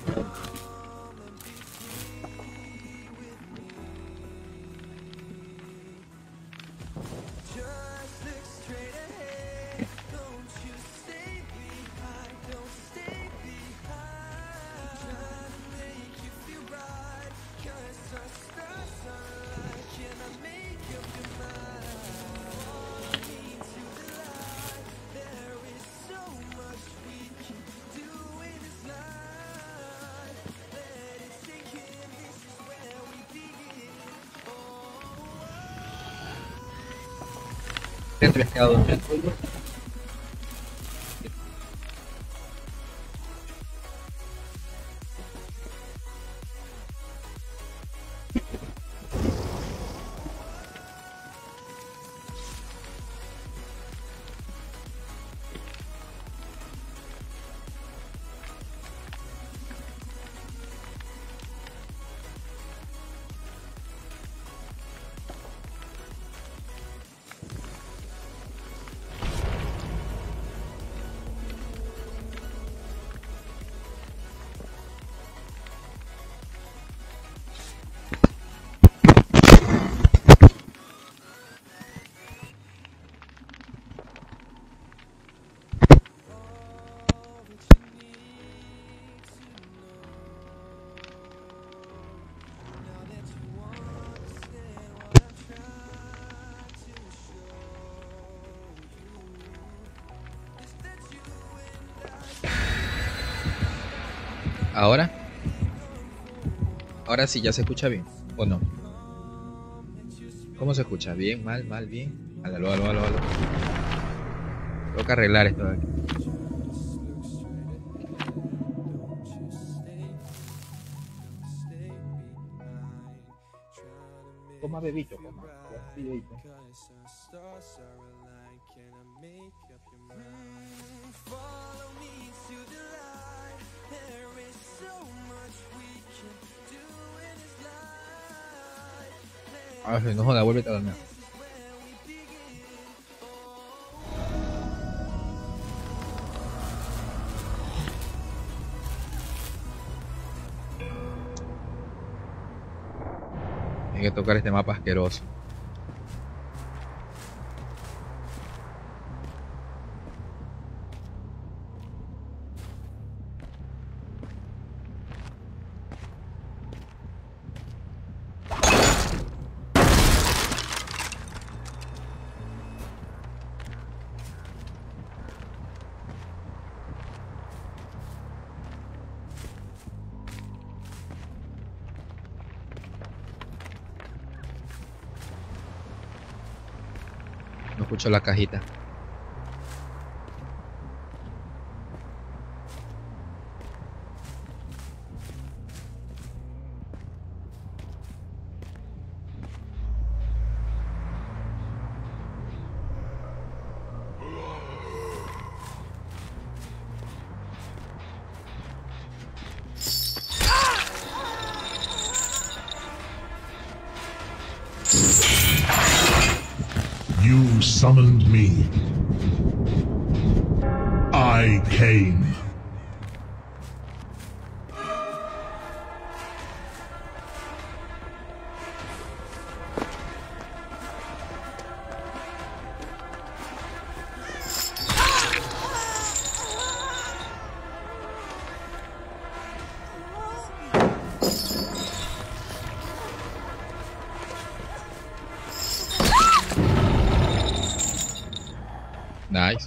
Ya te habías quedado dormida. Ahora, ahora sí ya se escucha bien, ¿o no? ¿Cómo se escucha? ¿Bien? ¿Mal? ¿Mal? ¿Bien? Aló, aló, aló, aló. Tengo que arreglar esto de aquí. Coma bebito, coma. Bebito. A ver, no joda, vuélvete a dormir. Hay que tocar este mapa asqueroso. No escucho la cajita. You summoned me. I came. Nice.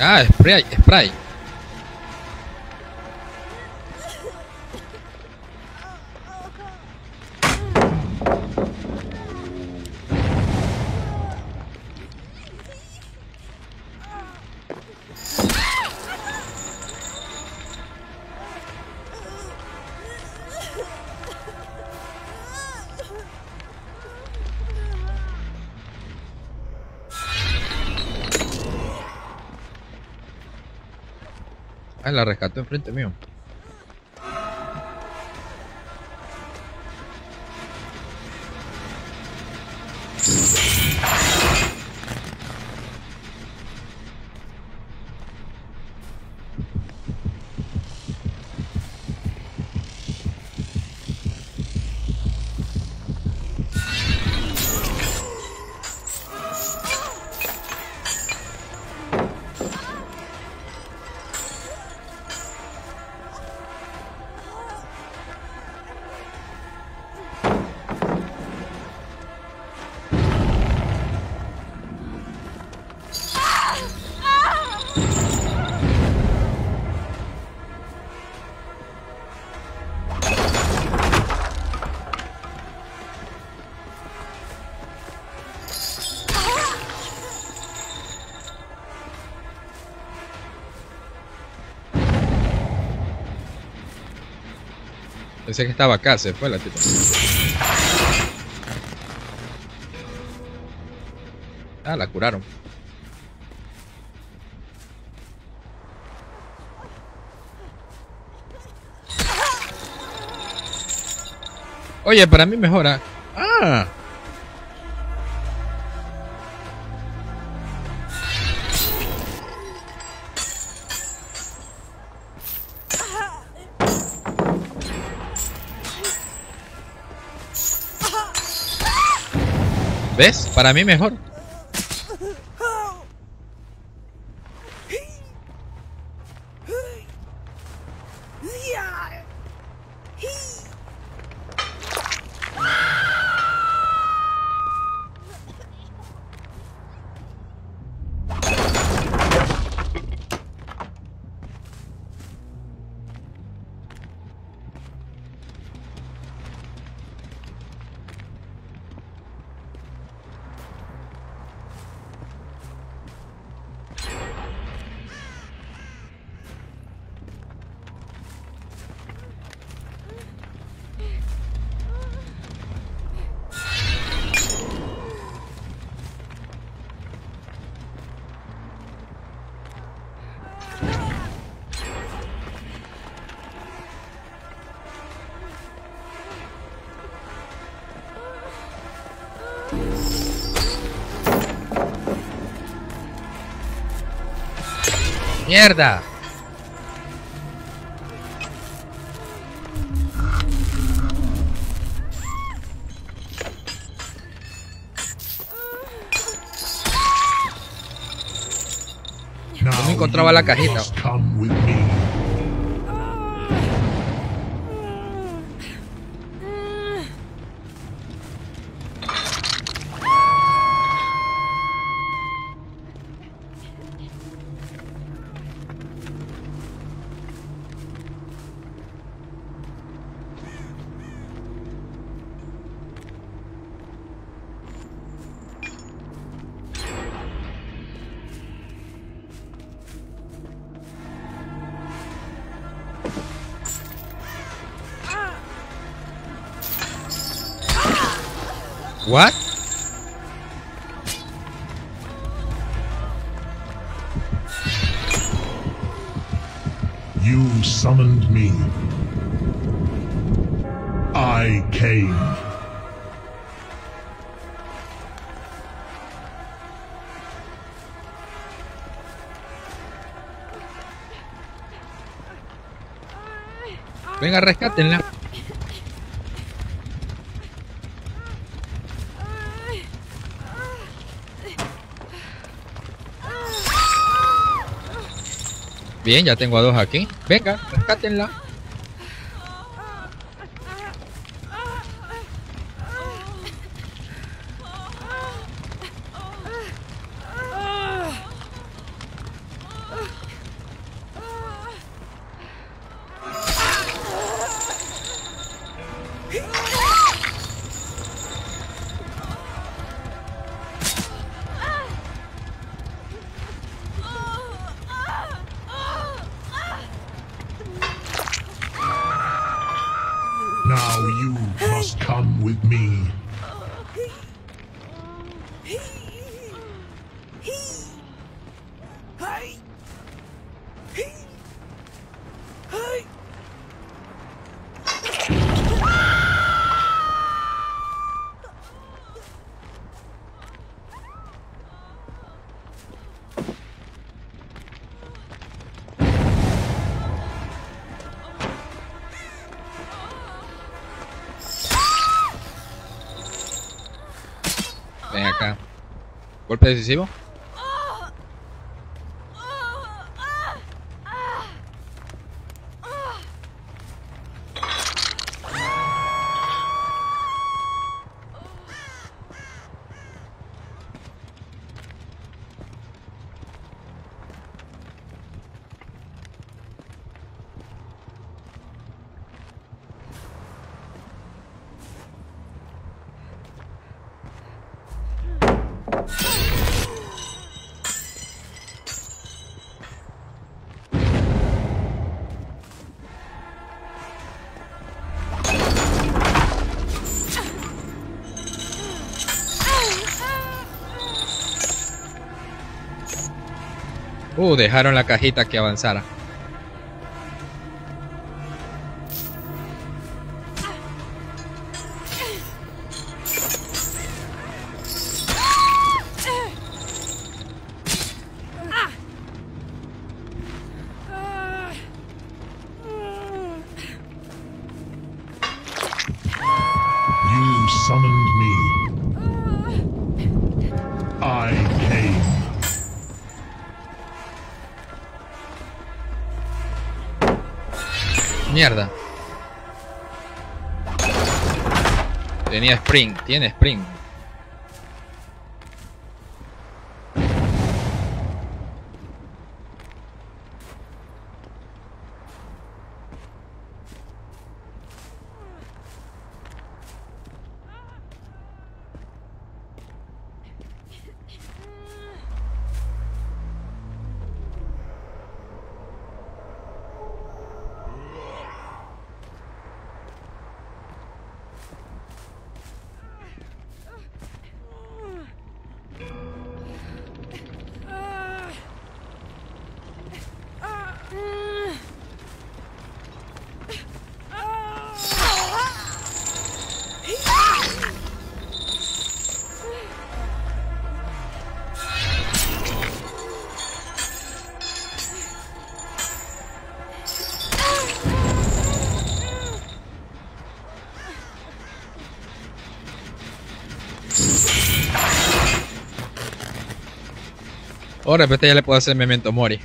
Ah, spray, spray. Ah, la rescató enfrente mío. Pensé que estaba acá, se fue la tipa. Ah, la curaron. Oye, para mí mejora. Ah. ¿Ves? Para mí mejor. ¡Mierda! No me encontraba la cajita. What? You summoned me. I came. Venga, rescátenla. Bien, ya tengo a dos aquí. Venga, rescátenla. Now you must come with me. Ven acá. Golpe decisivo. Uh, dejaron la cajita que avanzara. You summoned me. I came. Mierda. Tenía Spring, tiene Spring. Oh, de repente ya le puedo hacer Memento Mori.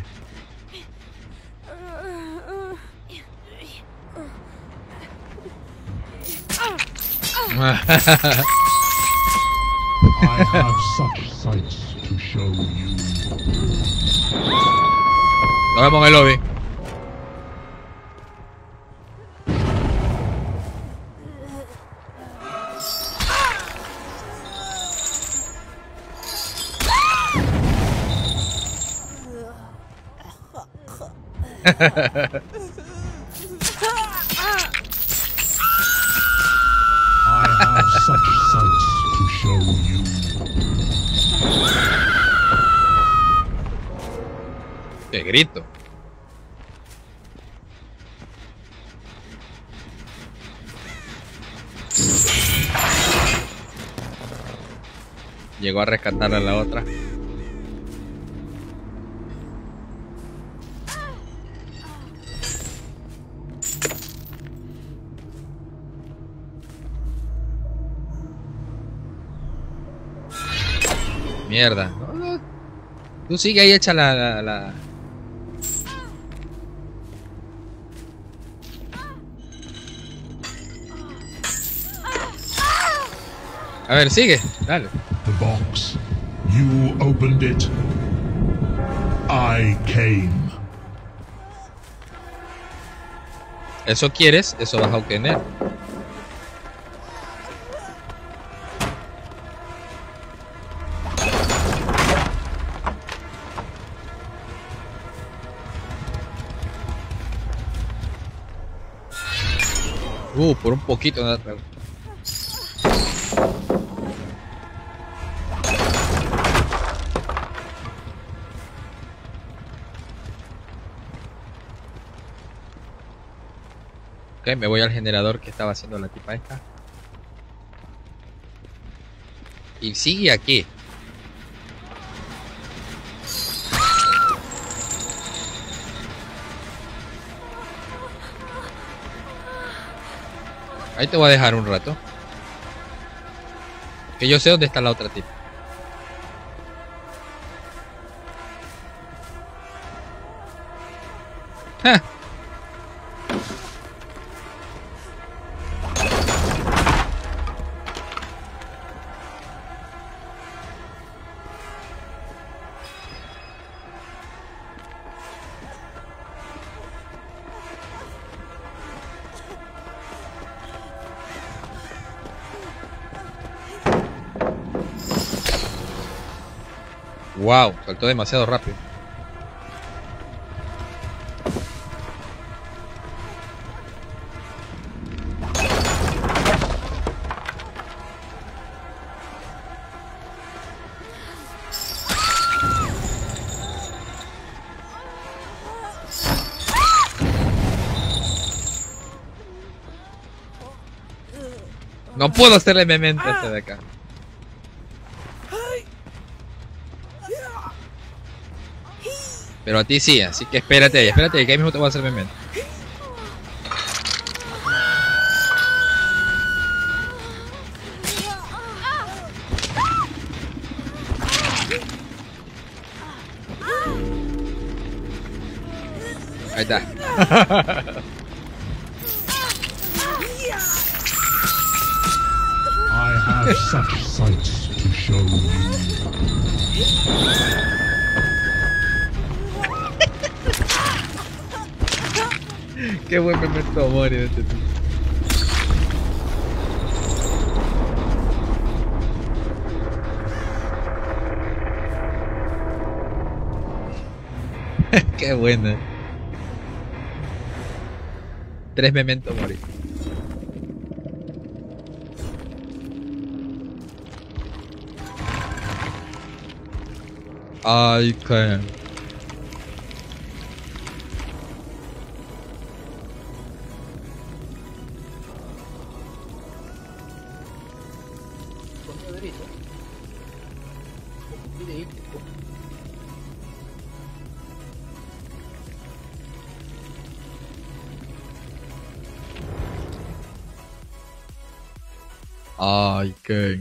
I have such sights to show you. Nos vemos en el lobby. I have such sights to show you. ¡Qué grito! Llegó a rescatar a la otra. Mierda. No, no. Tú sigue ahí hecha la, la, la... A ver, sigue. Dale. The box. You opened it. I came. Eso quieres, eso vas a obtener. Uh, por un poquito no atrago. Ok, me voy al generador que estaba haciendo la tipa esta. Y sigue aquí. Ahí te voy a dejar un rato. Que yo sé dónde está la otra tipa. ¡Ja! Wow, saltó demasiado rápido. No puedo hacerle memento a este de acá. Pero a ti sí, así que espérate ahí, espérate ahí, que ahí mismo te voy a hacer memento. Ahí está. I have such sights to show you. Qué buen memento mori de este tipo. Qué buena. Tres memento mori. Ay, qué. Ay, qué.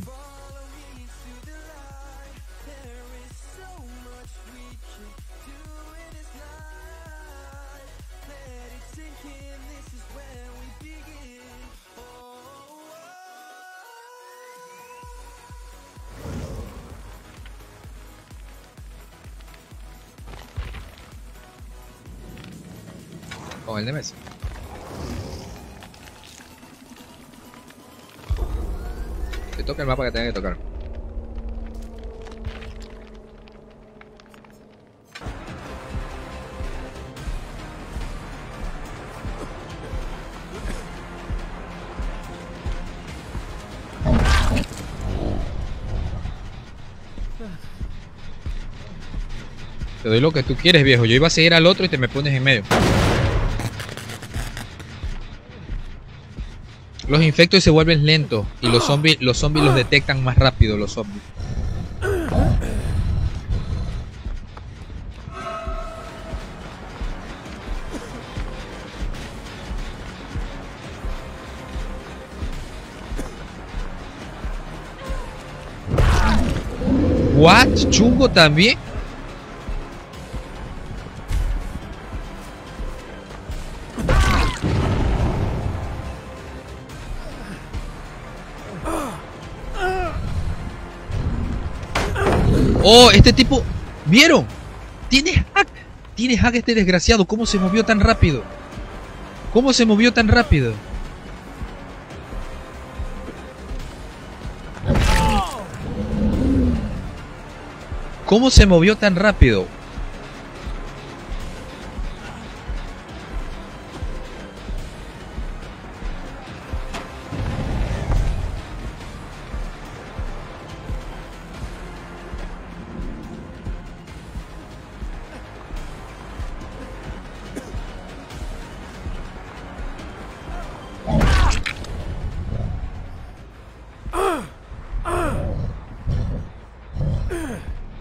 Con el de Messi. Te toca el mapa que tenga que tocar. Te doy lo que tú quieres, viejo. Yo iba a seguir al otro y te me pones en medio. Los infectos se vuelven lentos y los zombies los zombies los detectan más rápido, los zombies. What? ¿Chungo también? Oh, este tipo... ¿Vieron? Tiene hack. Tiene hack este desgraciado. ¿Cómo se movió tan rápido? ¿Cómo se movió tan rápido? ¿Cómo se movió tan rápido?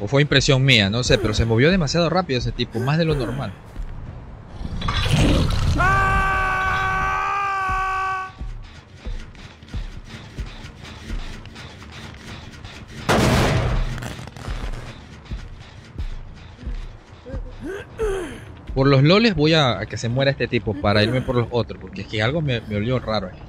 O fue impresión mía, no sé, pero se movió demasiado rápido ese tipo, más de lo normal. Por los loles voy a, a que se muera este tipo para irme por los otros, porque es que algo me, me olió raro ahí.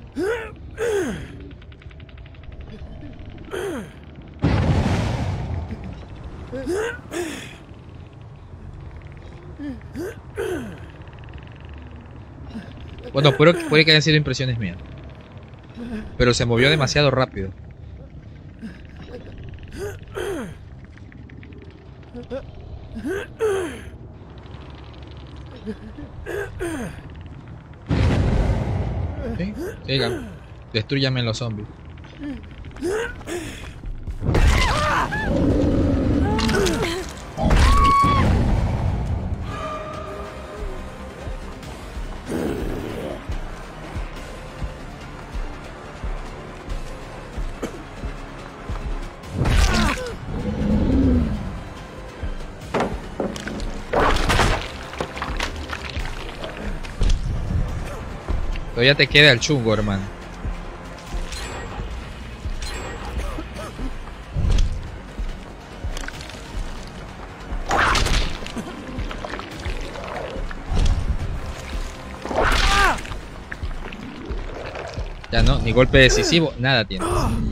Bueno, puede, puede que hayan sido impresiones mías, pero se movió demasiado rápido. ¿Sí? Sigan. Destrúyame los zombies. Todavía te queda el chungo, hermano. Ya no, ni golpe decisivo, nada tienes.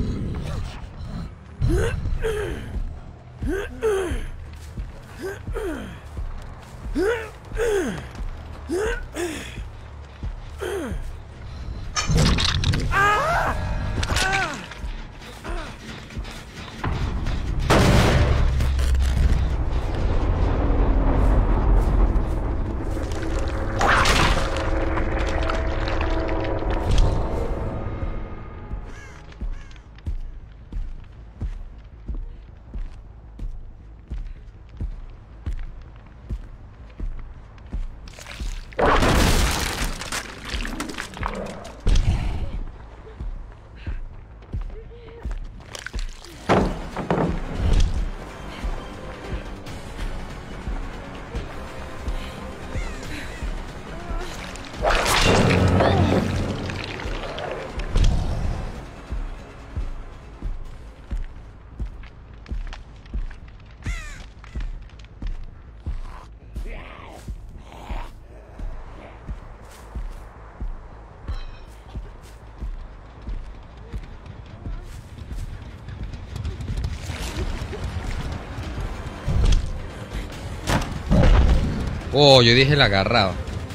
Oh, yo dije el agarrado.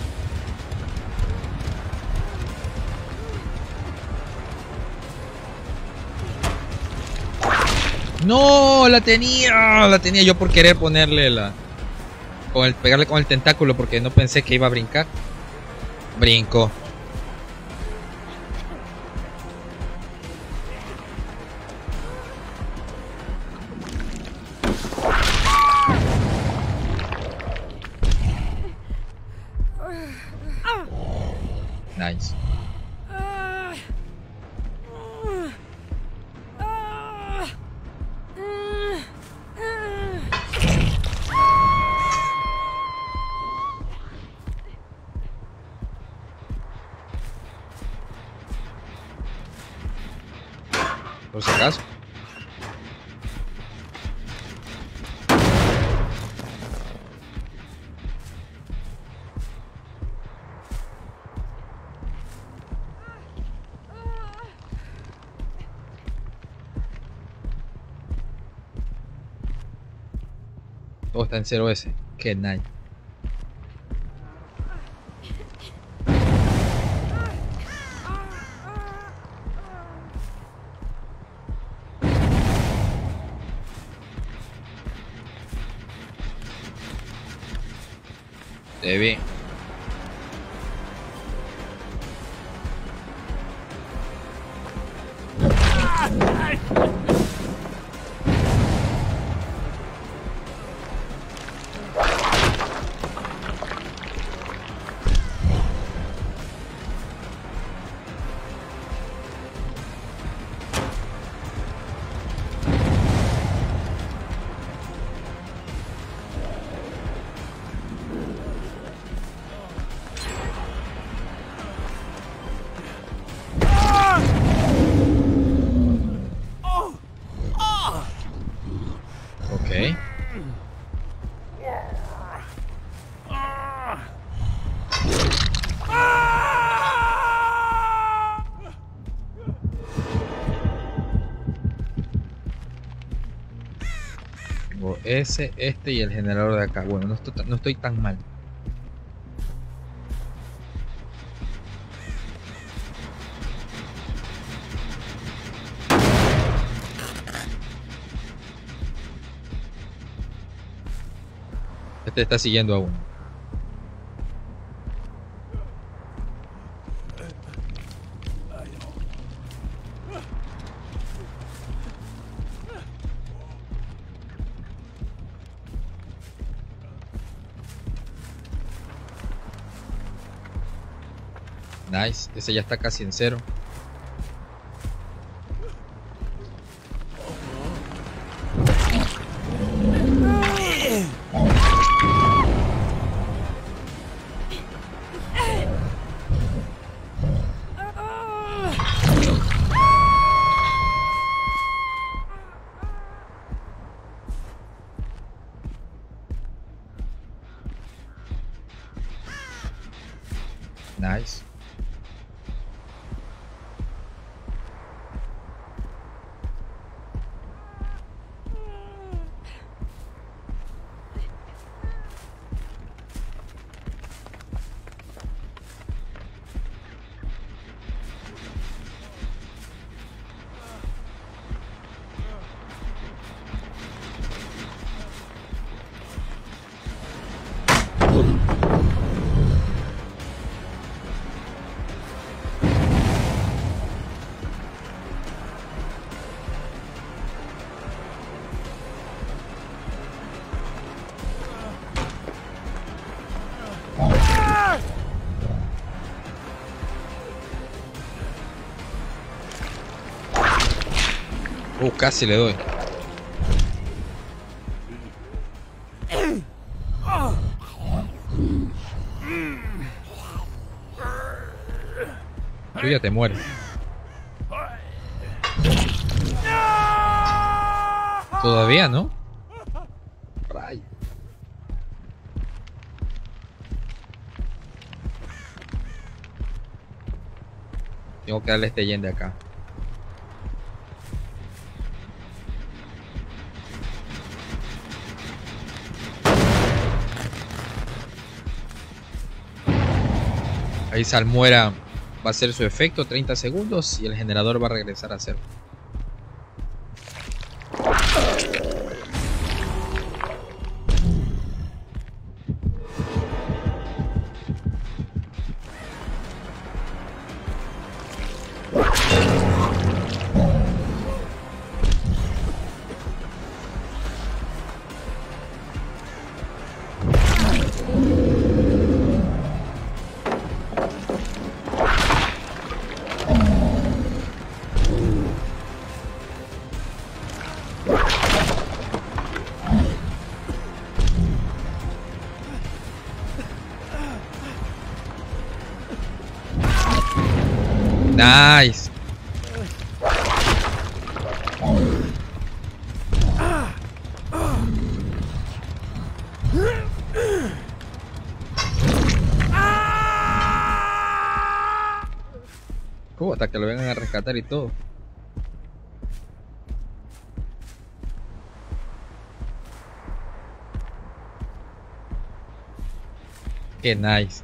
No, la tenía, la tenía yo por querer ponerle la, con el pegarle con el tentáculo porque no pensé que iba a brincar. Brinco. Nice. Por si acaso. Todo está en cero ese. Qué nice. Te vi. ese, este y el generador de acá. Bueno, no estoy, no estoy tan mal. Este está siguiendo aún. Nice, ese ya está casi en cero. Nice. Uh, casi le doy. Tú ya te mueres. Todavía, ¿no? Rayo. Tengo que darle este yen de acá. Ahí Salmuera va a hacer su efecto treinta segundos y el generador va a regresar a cero. Nice. Uh, hasta que lo vengan a rescatar y todo. Qué nice.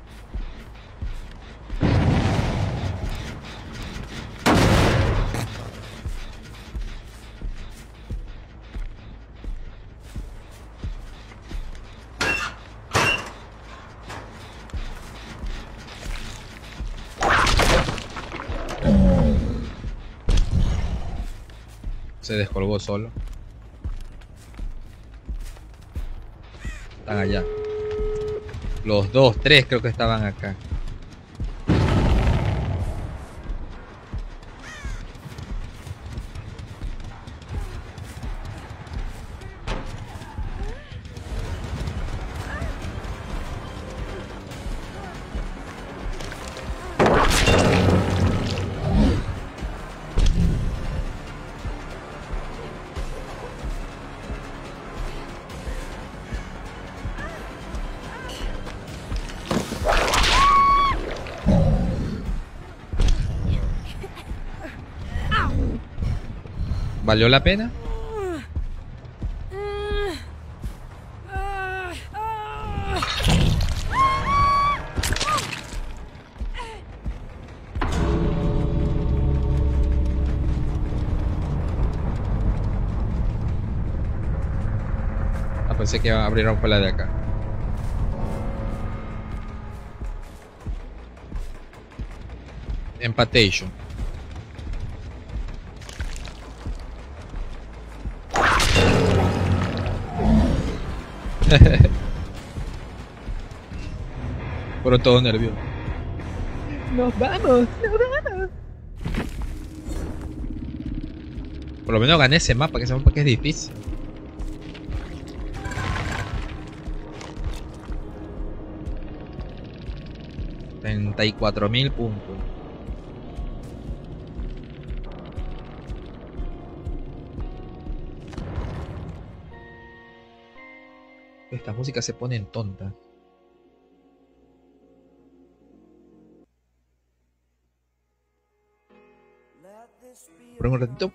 Se descolgó solo. Están allá. Los dos, tres creo que estaban acá. ¿Valió la pena? Pensé que abrieron por la de acá. Empatation. Fueron todos nerviosos. Nos vamos, nos vamos. Por lo menos gané ese mapa, que ese mapa que es difícil. treinta y cuatro mil puntos. Esta música se pone en tonta. Por un ratito.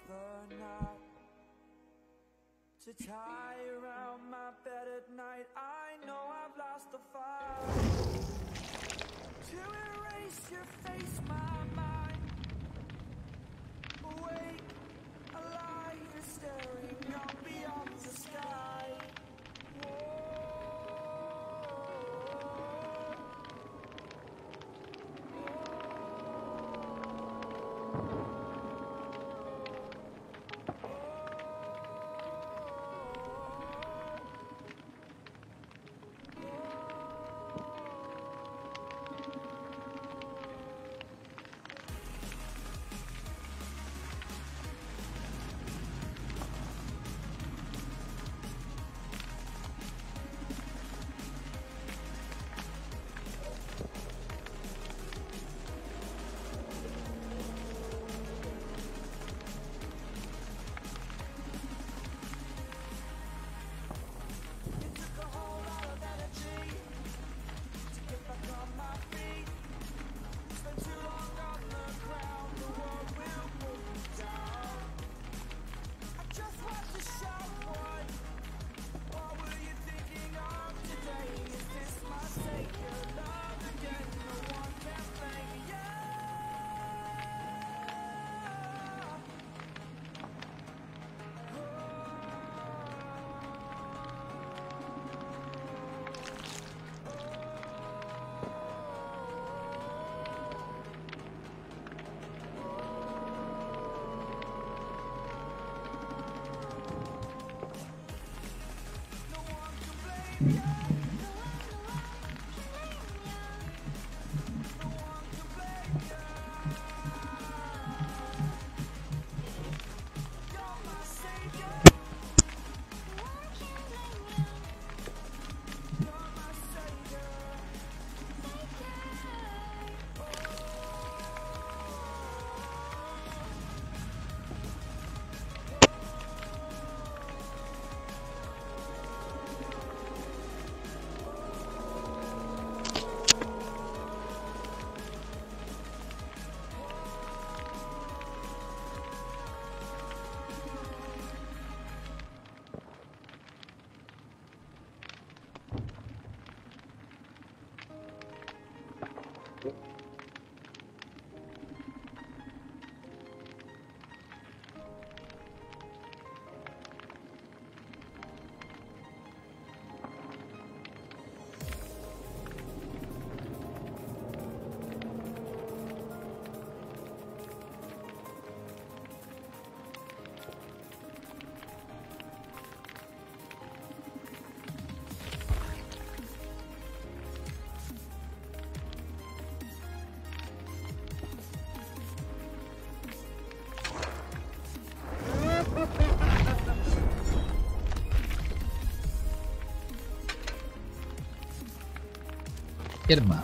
Hermano.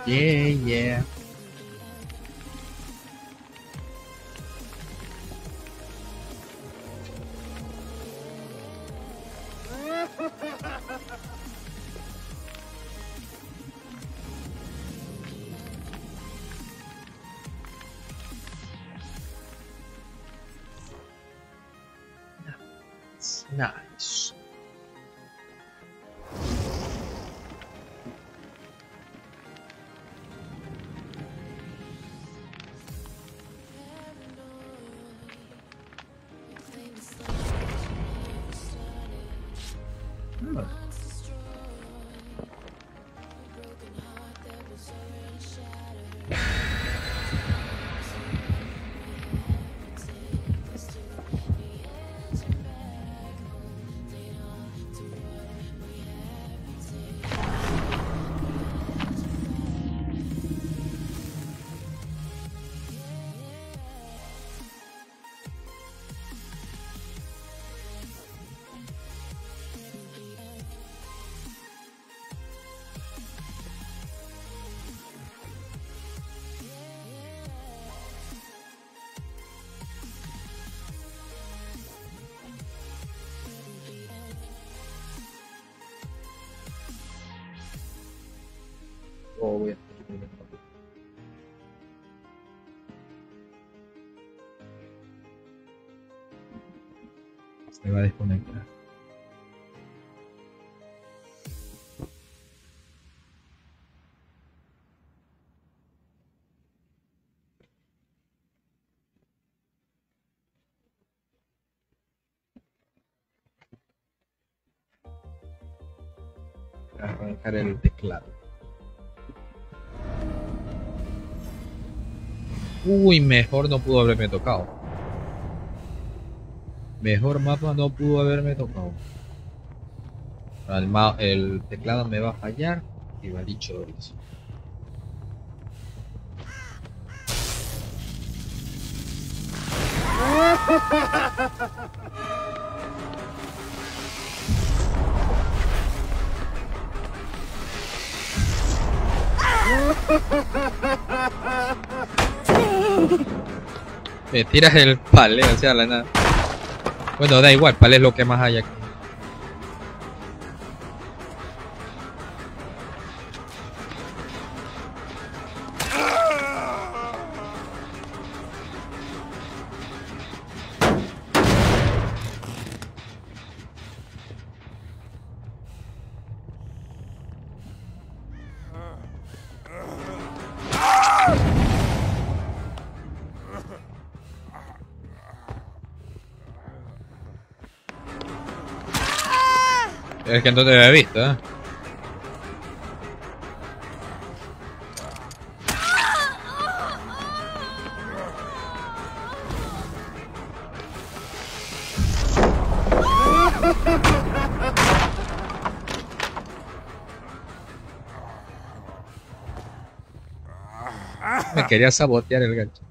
Yeah, yeah. Nice. Nice. Hmm. Oh, voy a se va a desconectar. Arrancar el teclado. Uy, mejor no pudo haberme tocado. Mejor mapa no pudo haberme tocado. El, ma el teclado me va a fallar y va dicho eso. Me tiras el palé, o sea, la nada. Bueno, da igual, palé es lo que más hay aquí. Es que no te había visto, ¿eh? Me quería sabotear el gancho.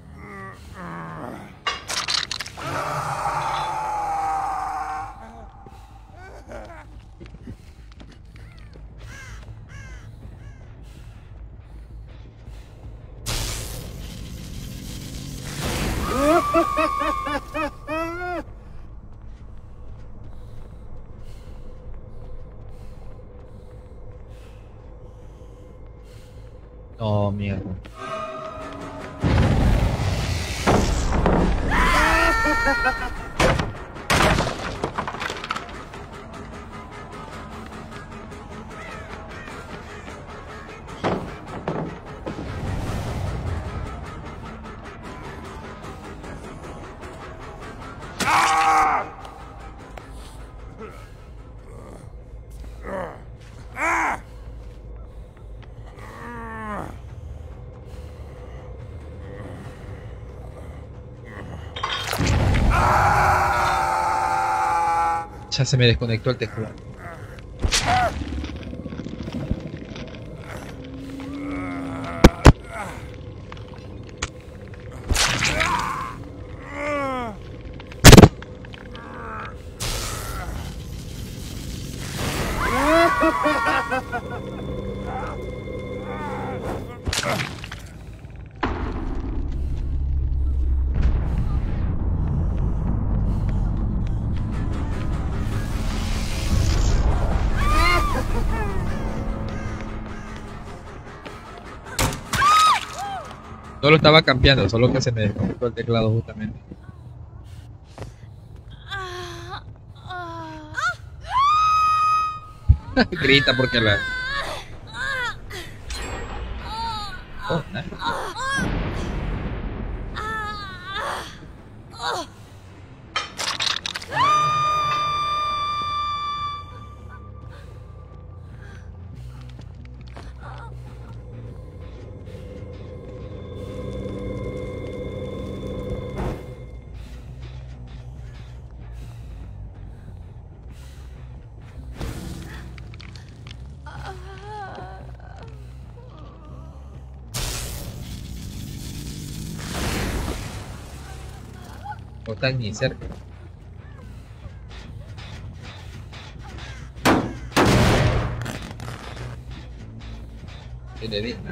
Oh, mierda. Ya se me desconectó el teclado. Solo estaba cambiando, solo que se me desconectó el teclado justamente. Grita porque la... Oh, nice. No están ni cerca. ¿Qué le di?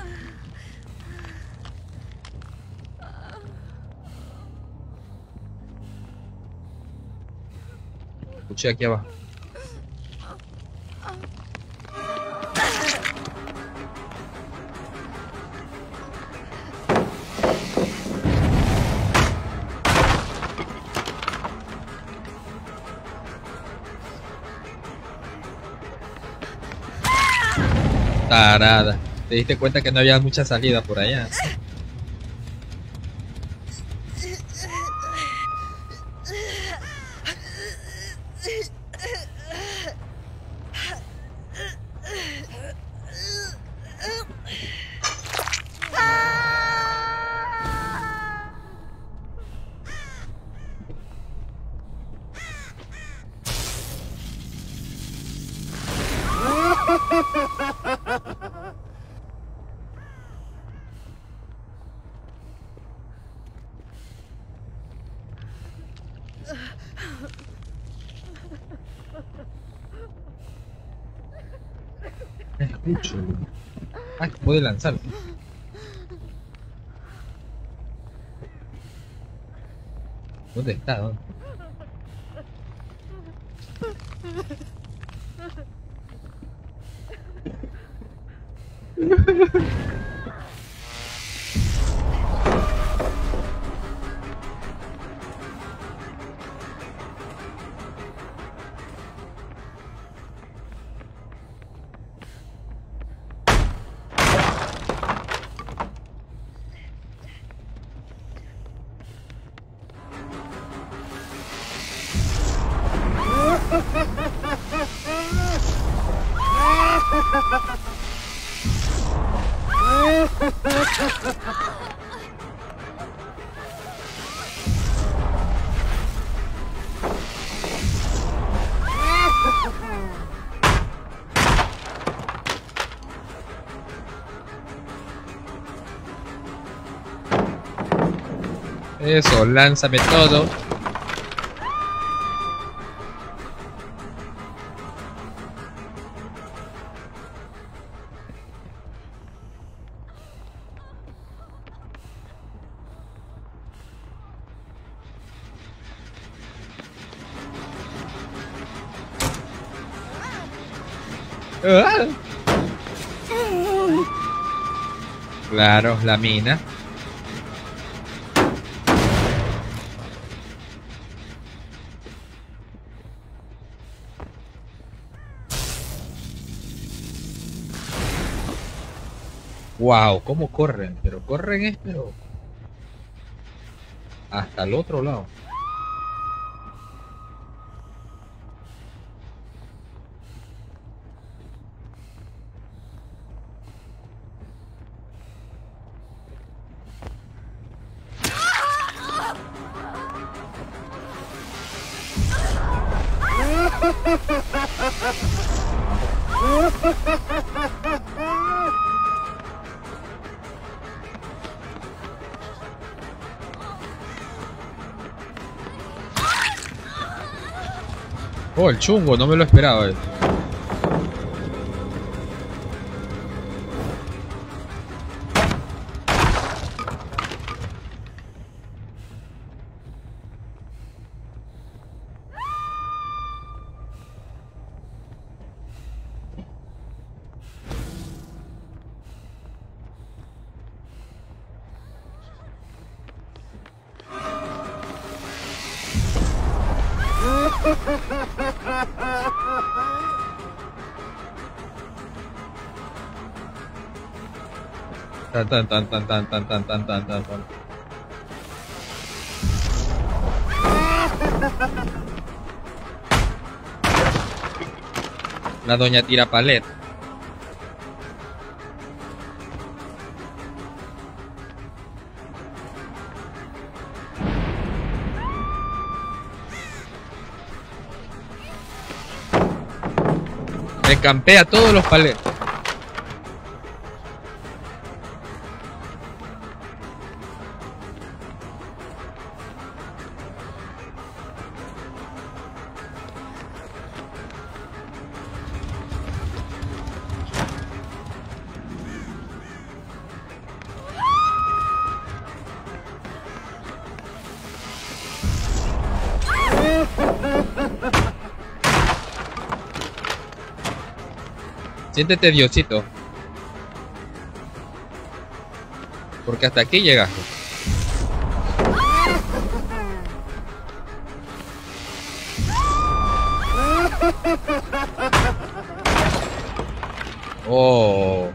Escuché aquí abajo. Tarada. Te diste cuenta que no había mucha salida por allá. Escucho. Ah, puede lanzar. ¿Dónde está? ¿Dónde? Eso, lánzame todo. Ah. Claro, la mina. Wow, cómo corren, pero corren es pero hasta el otro lado. Oh, el chungo, no me lo esperaba. Eh. Tan tan tan tan tan tan tan tan tan tan tan. La doña tira palet. Me campea todos los palets. Siéntete Diosito. Porque hasta aquí llegaste. Oh.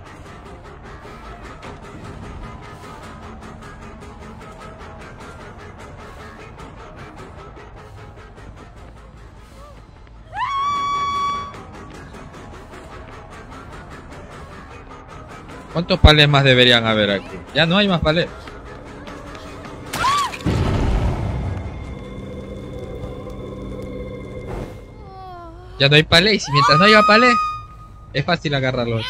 ¿Cuántos palés más deberían haber aquí? Ya no hay más palés. Ya no hay palés. Y mientras no haya palés, es fácil agarrarlos.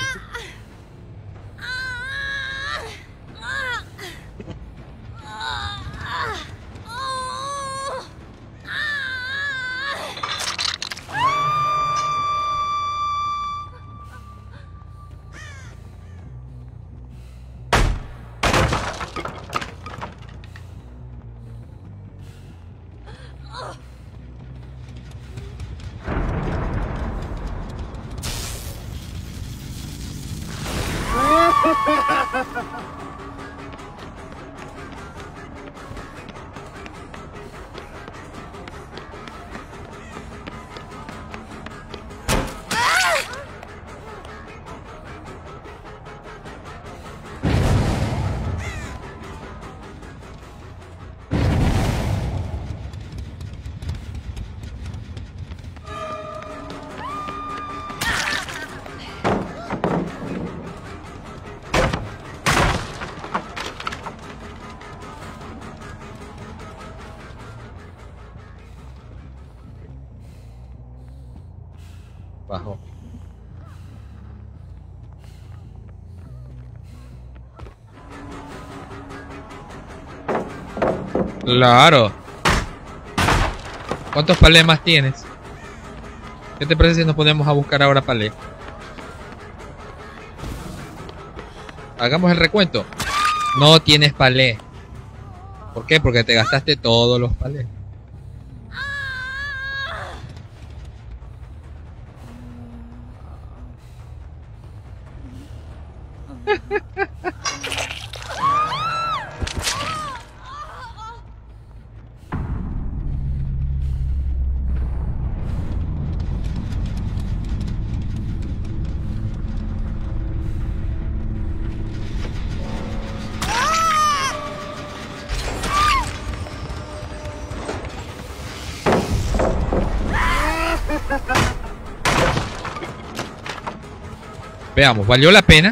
Bajo. Claro. ¿Cuántos palés más tienes? ¿Qué te parece si nos ponemos a buscar ahora palés? Hagamos el recuento. No tienes palés. ¿Por qué? Porque te gastaste todos los palés. Veamos, ¿valió la pena?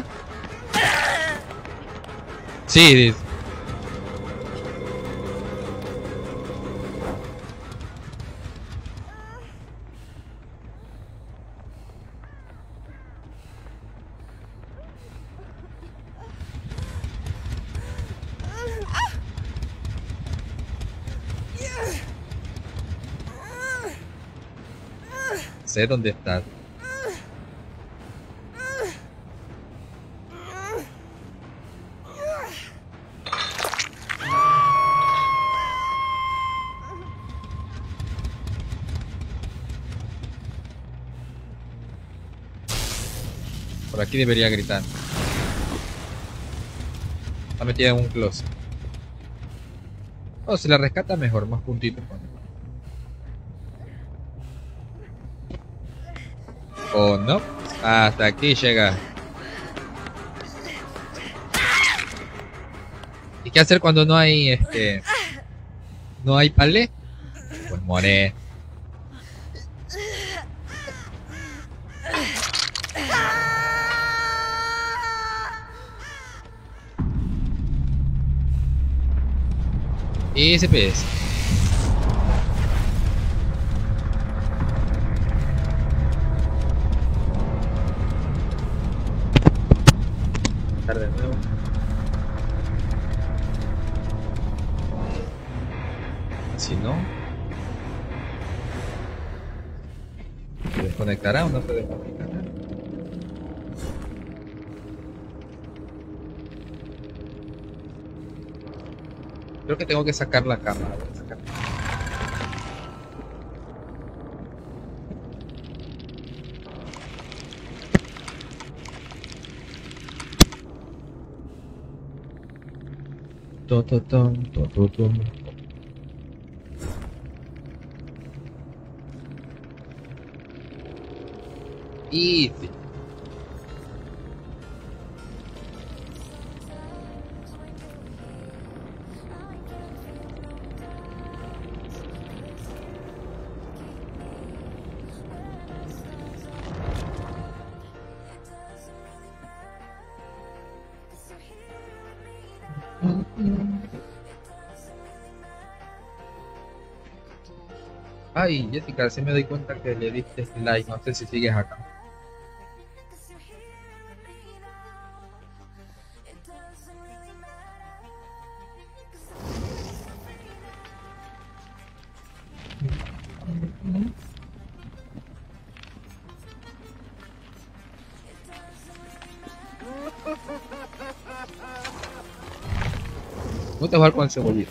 Sí. Sé dónde estás. Por aquí debería gritar. Está metida en un closet. Oh, si la rescata mejor, más puntitos. O no. Hasta aquí llega. ¿Y qué hacer cuando no hay este? No hay palé. Pues more. Ese pez. De nuevo. Si no, ¿se desconectará o no se desconectará? Creo que tengo que sacar la cámara. Voy a sacar. To, to, to, to, to, to. Easy. Ay, Jessica, sí me doy cuenta que le diste like, no sé si sigues acá. Voy a jugar con el cebollito.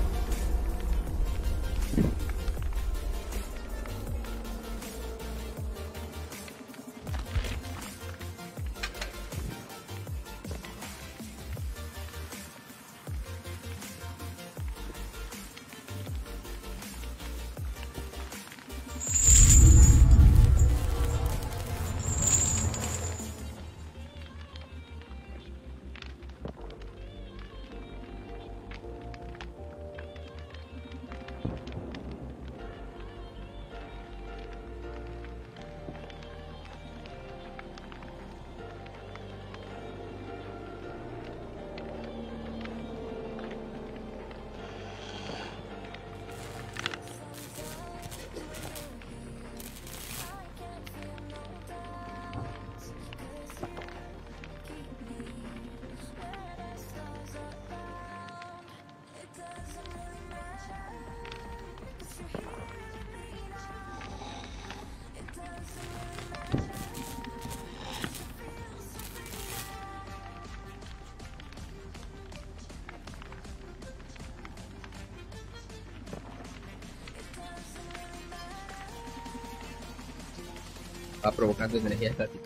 Va provocando energía estática.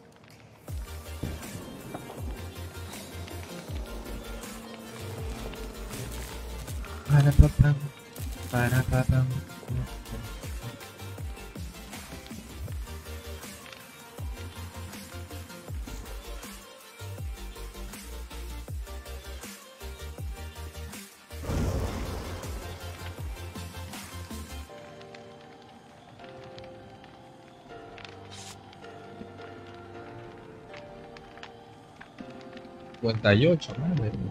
Para papam, para papam. cincuenta y ocho, madre mía.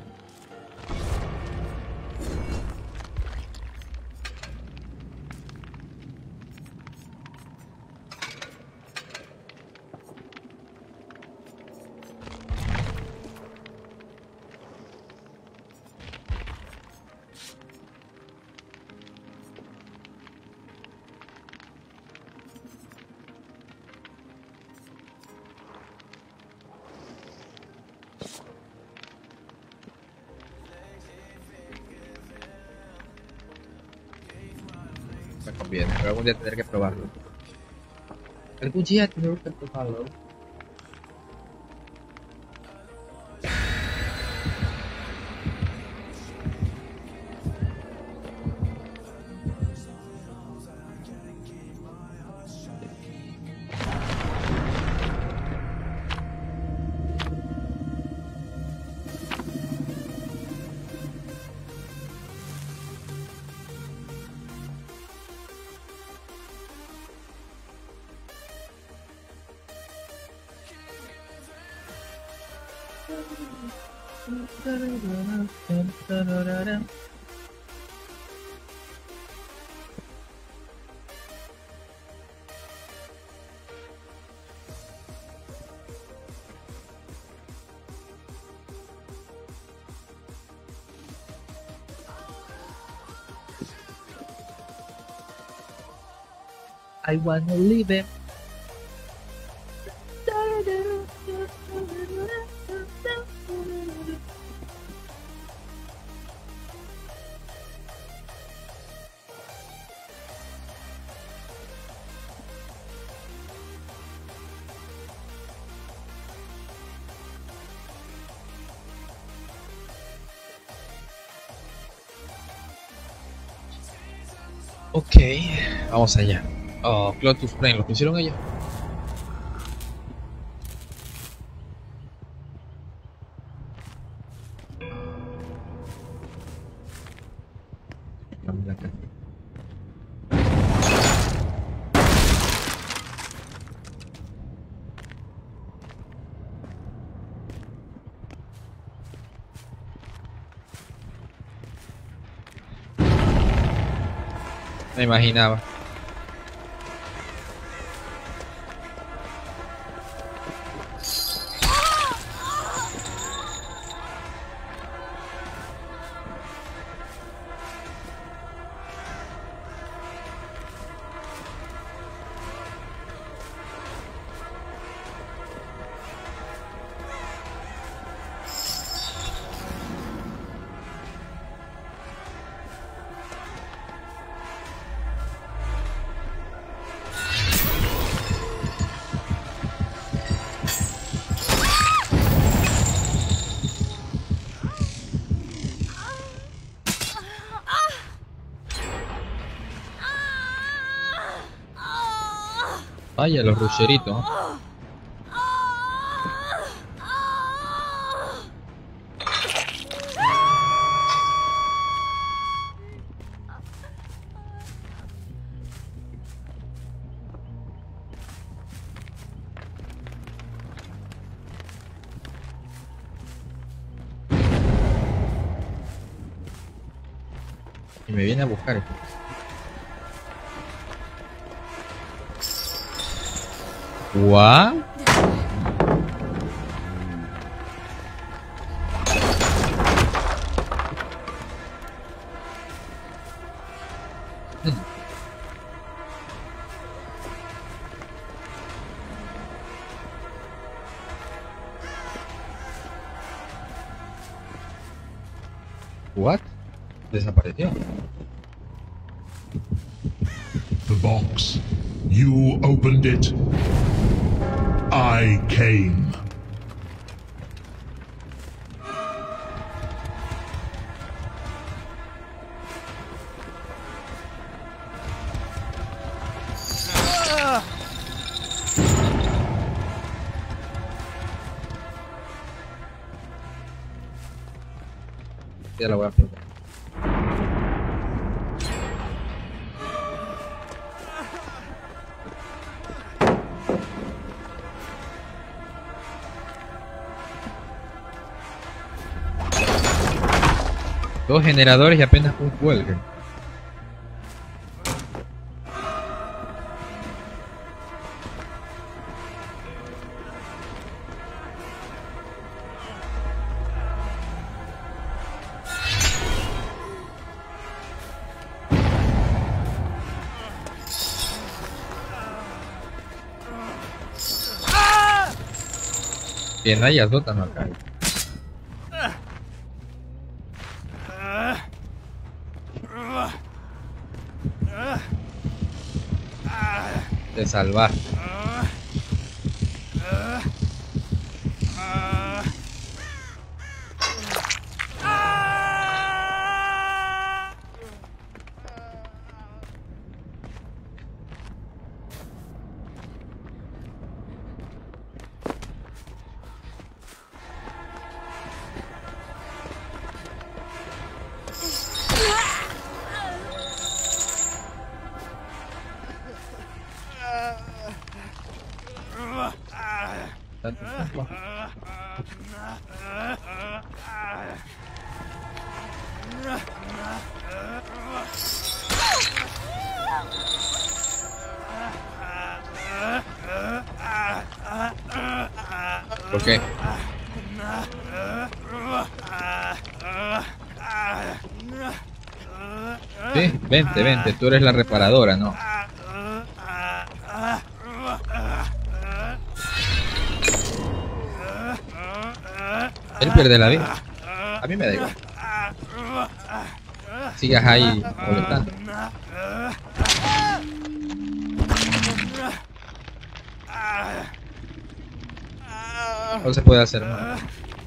Me conviene, pero algún día tendré que probarlo. Algún día tendré que probarlo. I wanna live it. Ok, vamos allá. Oh, Clotus Prime, ¿lo pusieron ellos? Me imaginaba. Vaya, los rusheritos. Y me viene a buscar. ¿What? What? Desapareció. The box. You opened it. I came. Ya la voy a preguntar. Dos generadores y apenas un cuelgue. Bien, hay azótano acá. Te salvaste. ¿Por qué? Sí, vente, vente, tú eres la reparadora, ¿no? Él pierde la vida. A mí me da igual. Sigas ahí molestando. No se puede hacer más.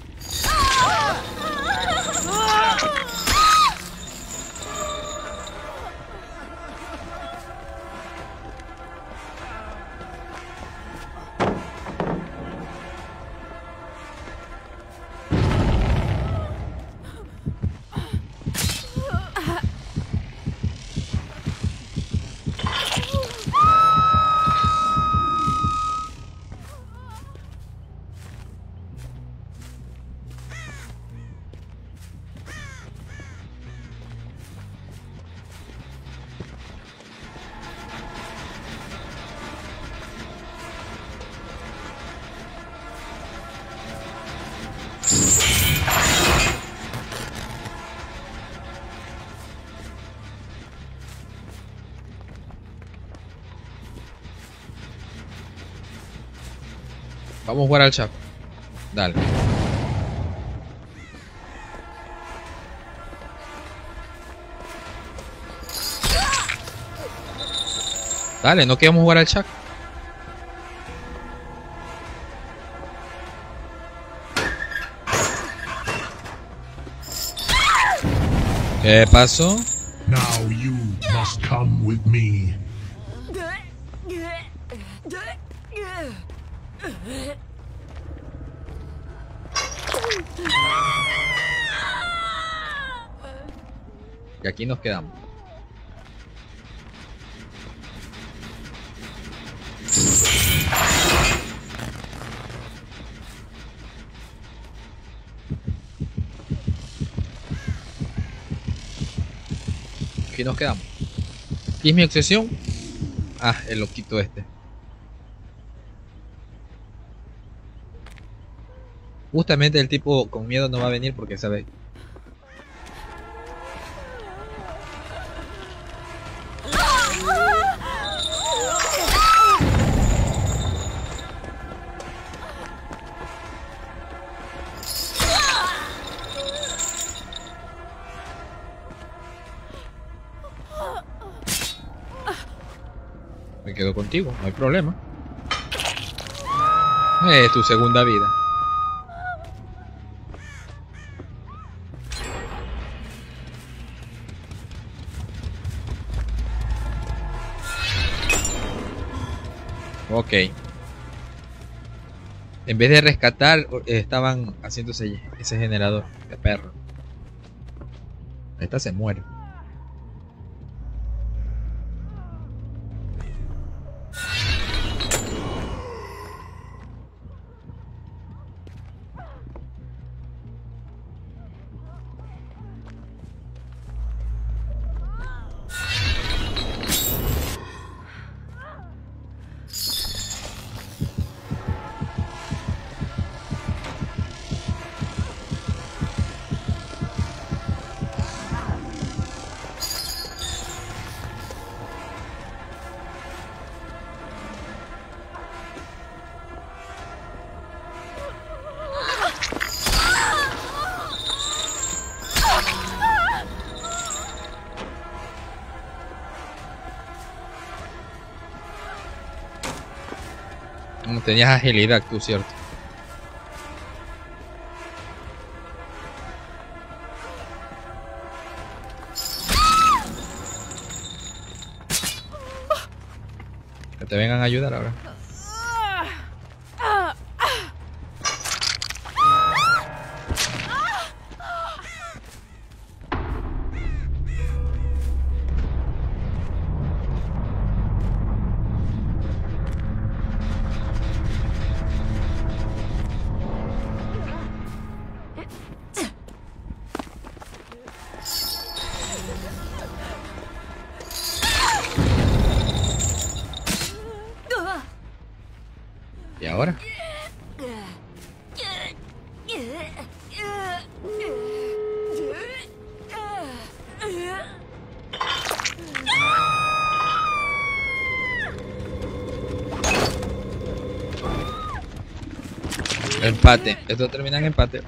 Vamos a jugar al chat. Dale. Dale, no queremos jugar al chat. ¿Qué pasó? Now you must come with me. Y aquí nos quedamos. Aquí nos quedamos. ¿Qué es mi obsesión? Ah, el loquito este. Justamente el tipo con miedo no va a venir porque sabe. Me quedo contigo, no hay problema. Es tu segunda vida. Ok. En vez de rescatar, estaban haciéndose ese generador de perro. Esta se muere. Tenías agilidad tú, ¿cierto? Que te vengan a ayudar ahora. ¿Y ahora? Empate. Esto termina en empate.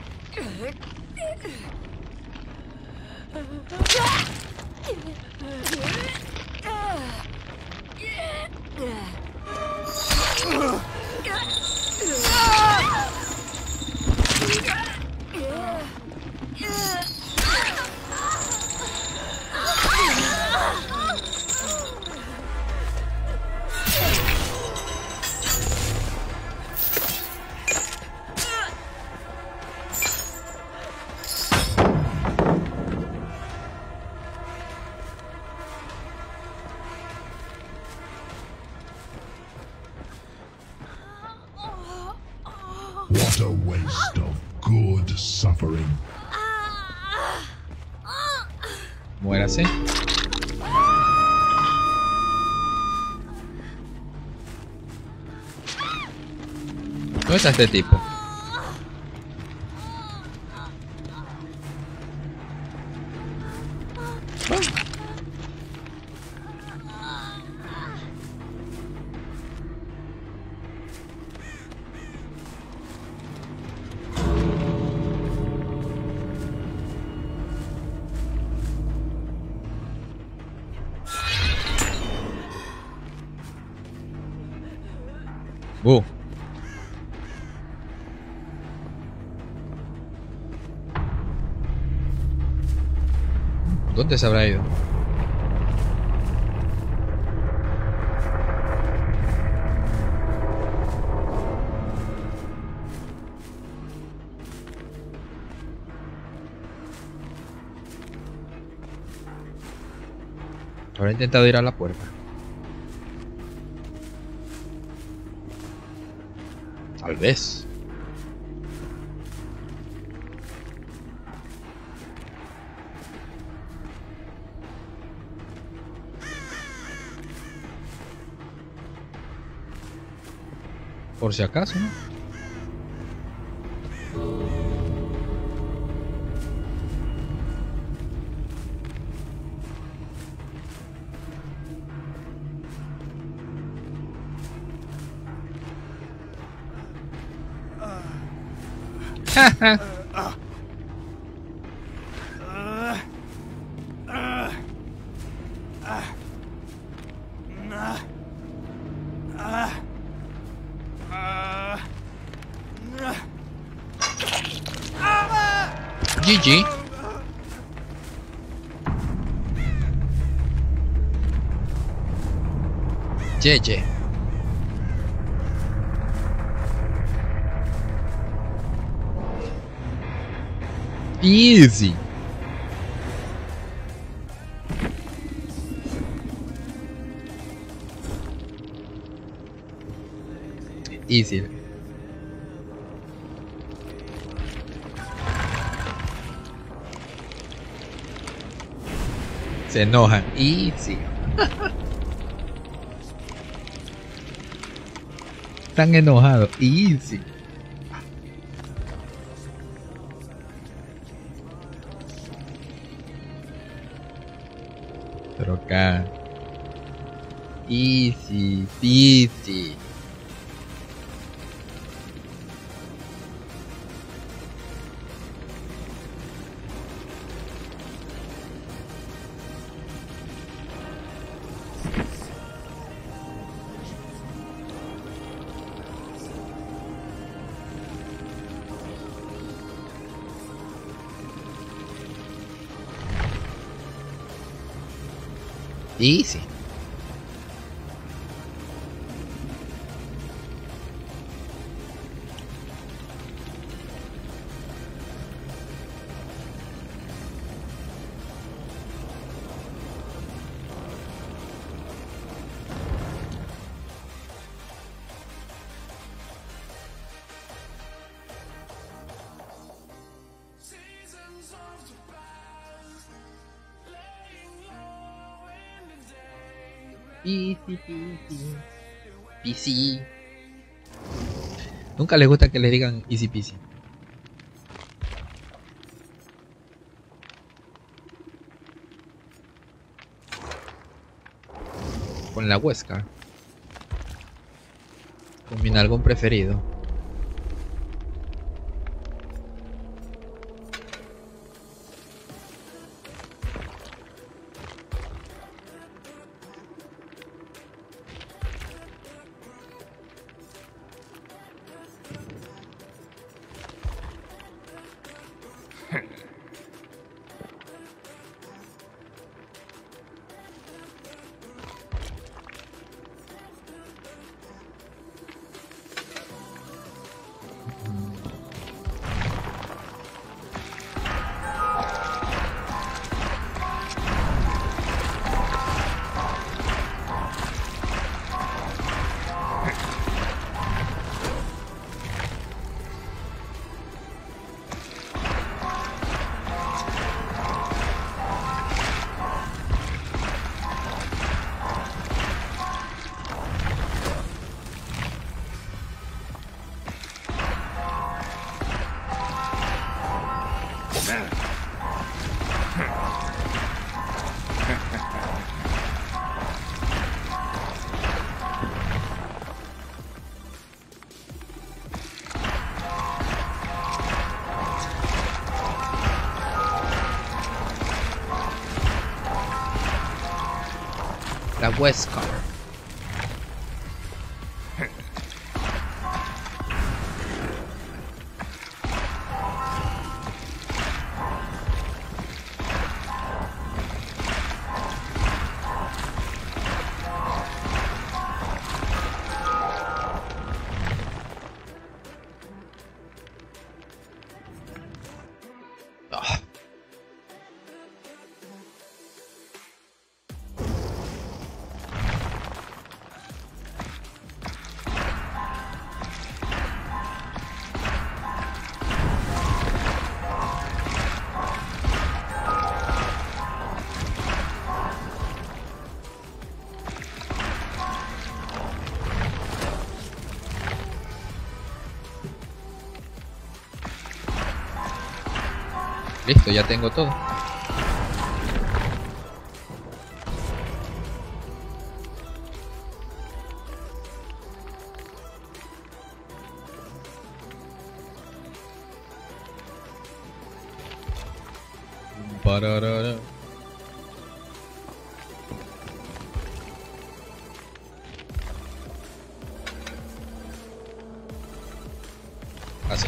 What a waste of good suffering. Muérase. No es a este tipo. Uh. ¿Dónde se habrá ido? Habrá intentado ir a la puerta. Tal vez. Por si acaso, ¿no? G G. G G. Easy. Easy. Se enojan. Easy. Están enojados. Easy. Pero acá. Easy. Easy. Easy. Easy peasy. Peasy. Nunca les gusta que les digan easy peasy. Con la Huesca. Con mi nalgón preferido. La Wesker. Listo, ya tengo todo. Pararara. Así.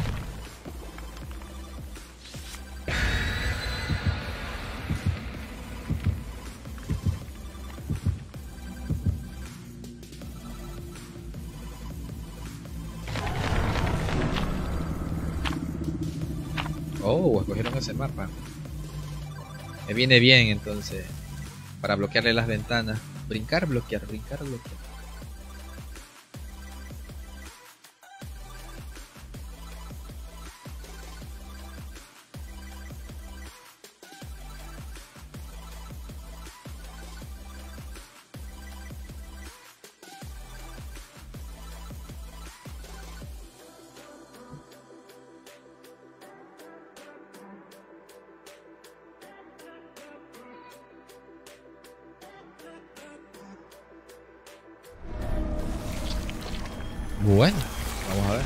Oh, escogieron ese mapa. Me viene bien entonces. Para bloquearle las ventanas. Brincar, bloquear, brincar, bloquear. Bueno, vamos a ver.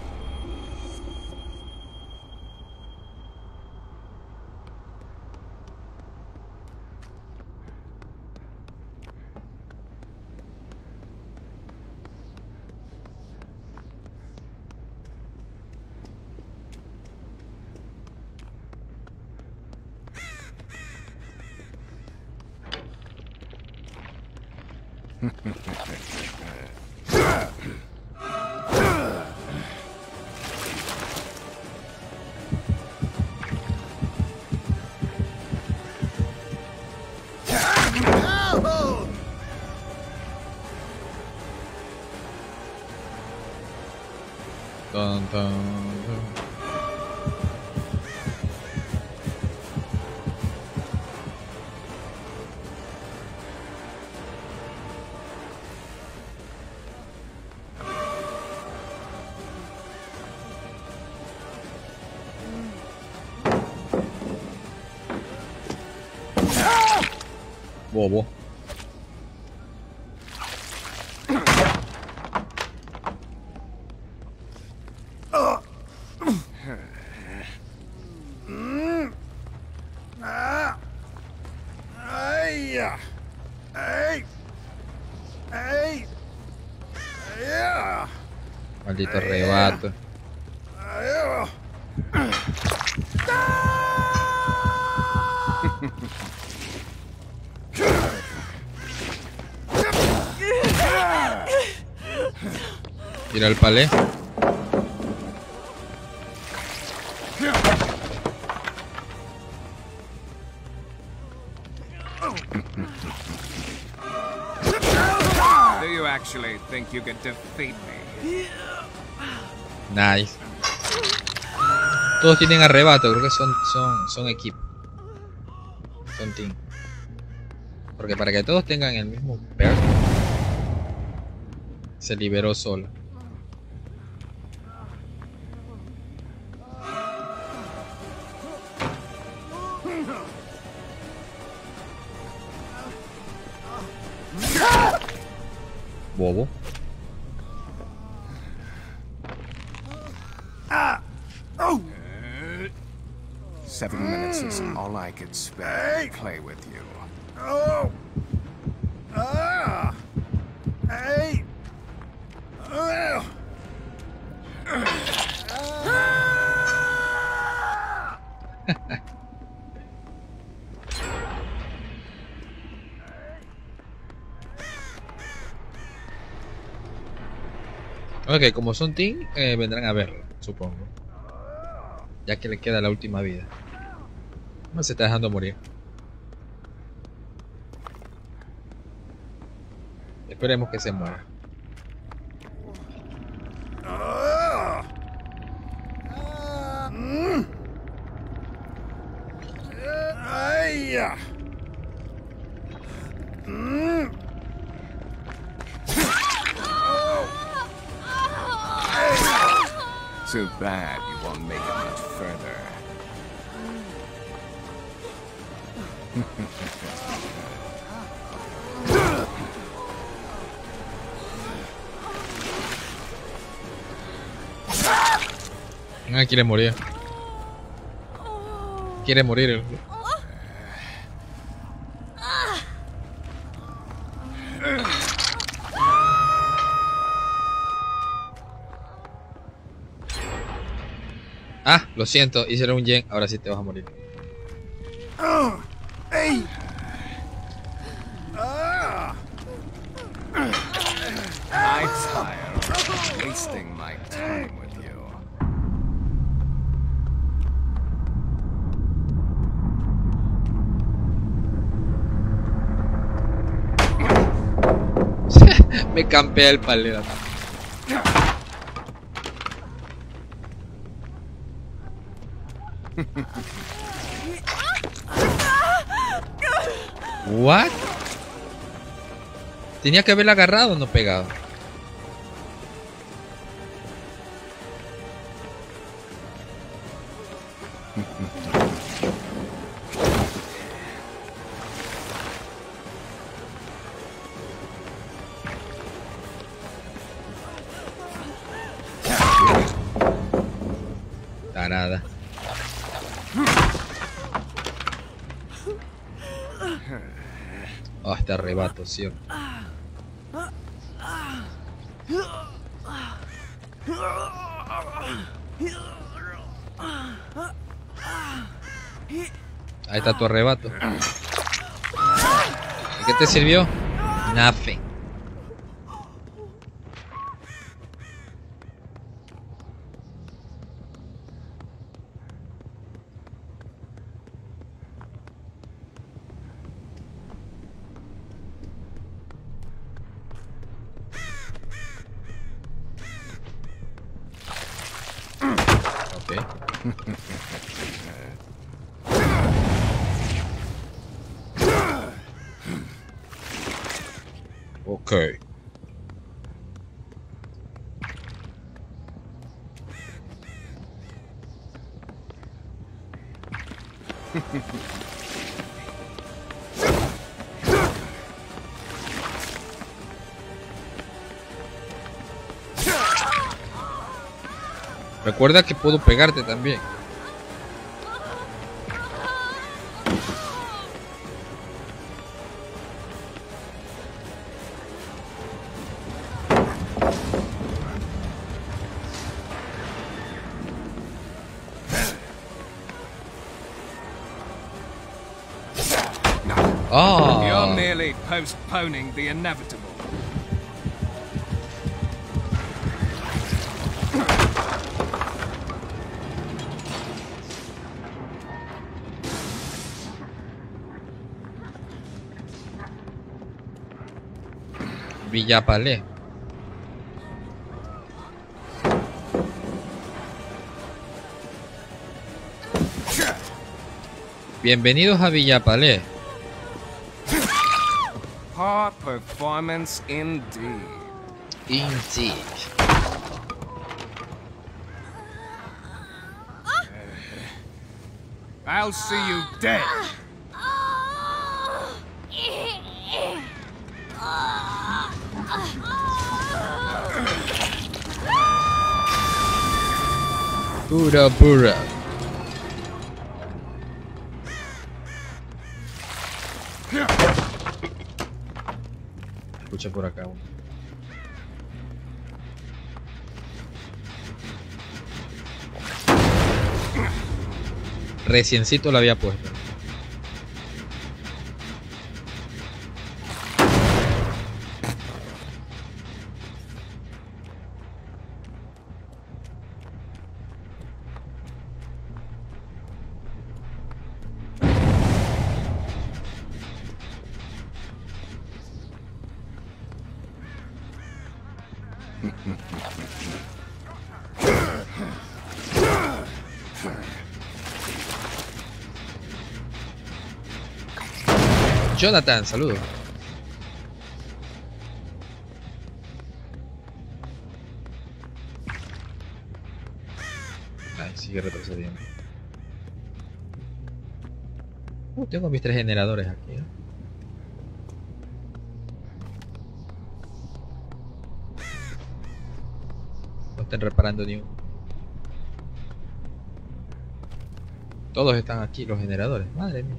Dun, dun, dun. Bobo. Maldito arrebato. Tira el palé. Do you actually think you can defeat me? Nice. Todos tienen arrebato, creo que son son son equipo. Son team. Porque para que todos tengan el mismo perk, se liberó solo. Bobo. Seven minutes is all I could spare to play with you. Oh! Ah! Ok, como son team, eh, vendrán a verlo, supongo. Ya que le queda la última vida. No se está dejando morir. Esperemos que se muera. Too bad you won't make it much further. Ah, quiere morir. Quiere morir. el- Ah, lo siento, hicieron un gen. Ahora sí te vas a morir. I tire of wasting my time with you. Me campea el palero. What? Tenía que haberla agarrado o no pegado. Tarada. Oh, este arrebato, ¿sí? Ahí está tu arrebato. ¿Y qué te sirvió? Nothing. Okay. Recuerda que puedo pegarte también. Oh. You're merely postponing the inevitable. Villapalé. Bienvenidos a Villapalé. Poor performance indeed. Indeed. I'll see you dead. Pura, pura. Escucha por acá uno. Reciencito lo había puesto. Jonathan, saludos. Ay, sigue retrocediendo. Uh, tengo mis tres generadores aquí, ¿eh? No están reparando ni uno. Todos están aquí, los generadores. Madre mía.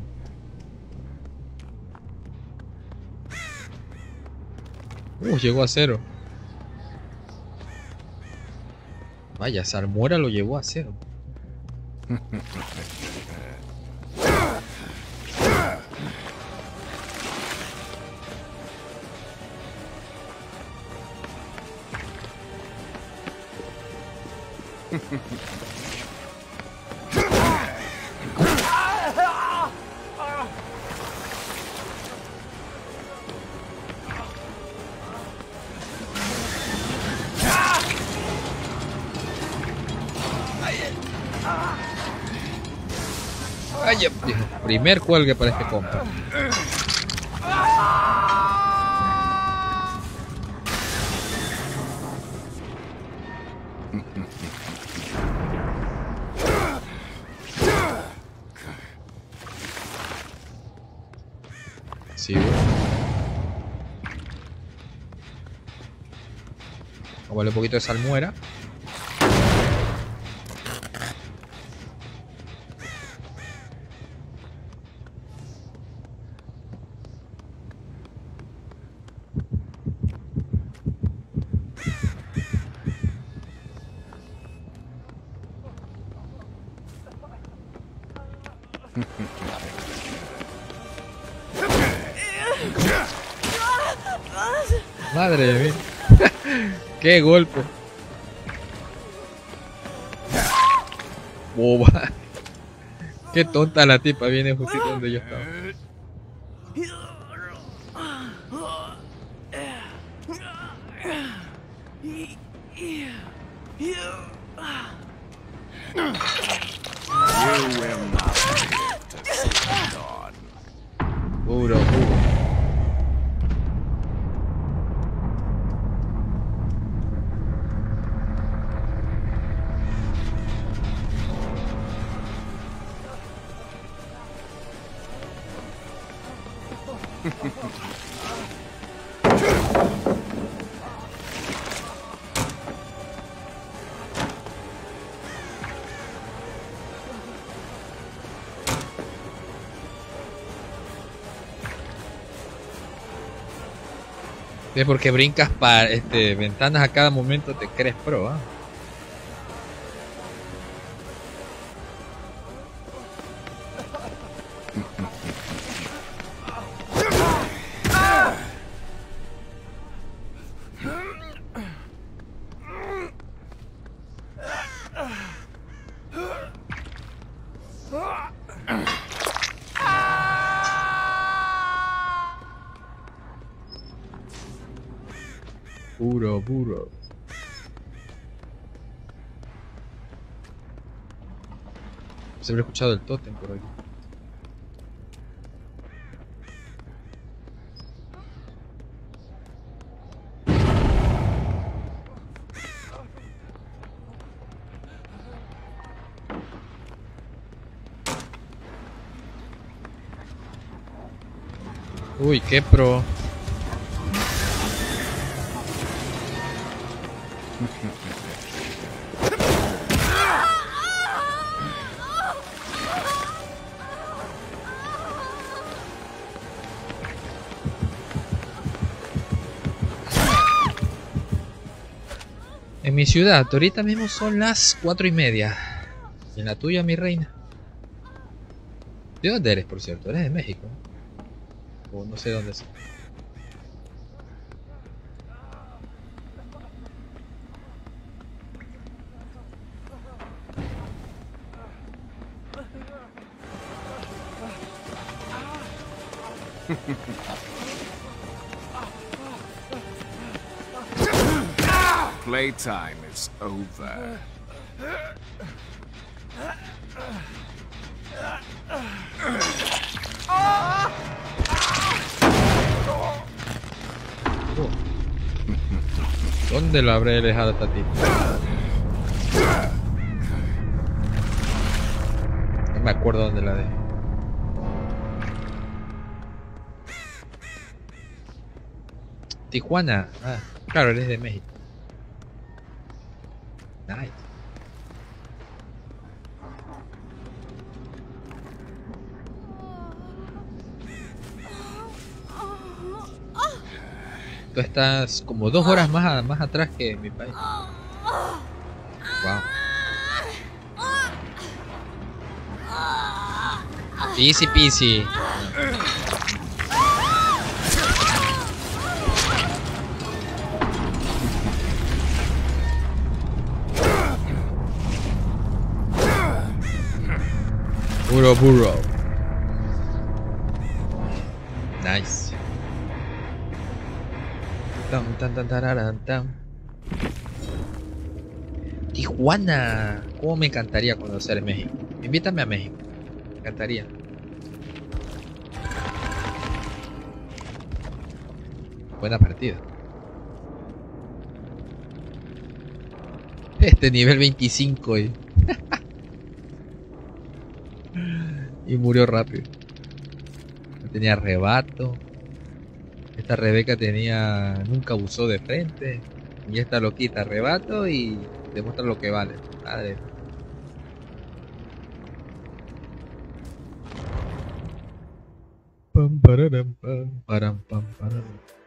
Uh, llegó a cero. Vaya, Salmuera lo llevó a cero. Vaya, primer cuelgue para este compa. Sigo. Vamos a darle un poquito de salmuera. Madre mía. Qué golpe. Boba. Qué tonta la tipa, viene justito donde yo estaba. Puro, puro. Es porque brincas para este, ventanas a cada momento, te crees pro, ¿ah? Puro, puro. Se habría escuchado el tótem por aquí. Uy, qué pro. En mi ciudad, ahorita mismo son las cuatro y media. ¿Y en la tuya, mi reina? ¿De dónde eres, por cierto? ¿Eres de México? O no sé dónde es. playtime is over. Oh. ¿Dónde lo habré dejado esta tipo? No me acuerdo dónde la dejé. Tijuana. Ah, claro, eres de México. Nice. Tú estás como dos horas más, a- más atrás que mi país. Wow. Easy peasy. Puro burro. Nice. Tan, tan, tan, tararan, tan. Tijuana. ¿Cómo me encantaría conocer México? Invítame a México. Me encantaría. Buena partida. Este nivel veinticinco y... y murió rápido. No tenía arrebato. Esta Rebeca tenía... nunca abusó de frente. Y esta lo quita arrebato y demuestra lo que vale. Madre. Pam, pararam, pam, param, pam, param.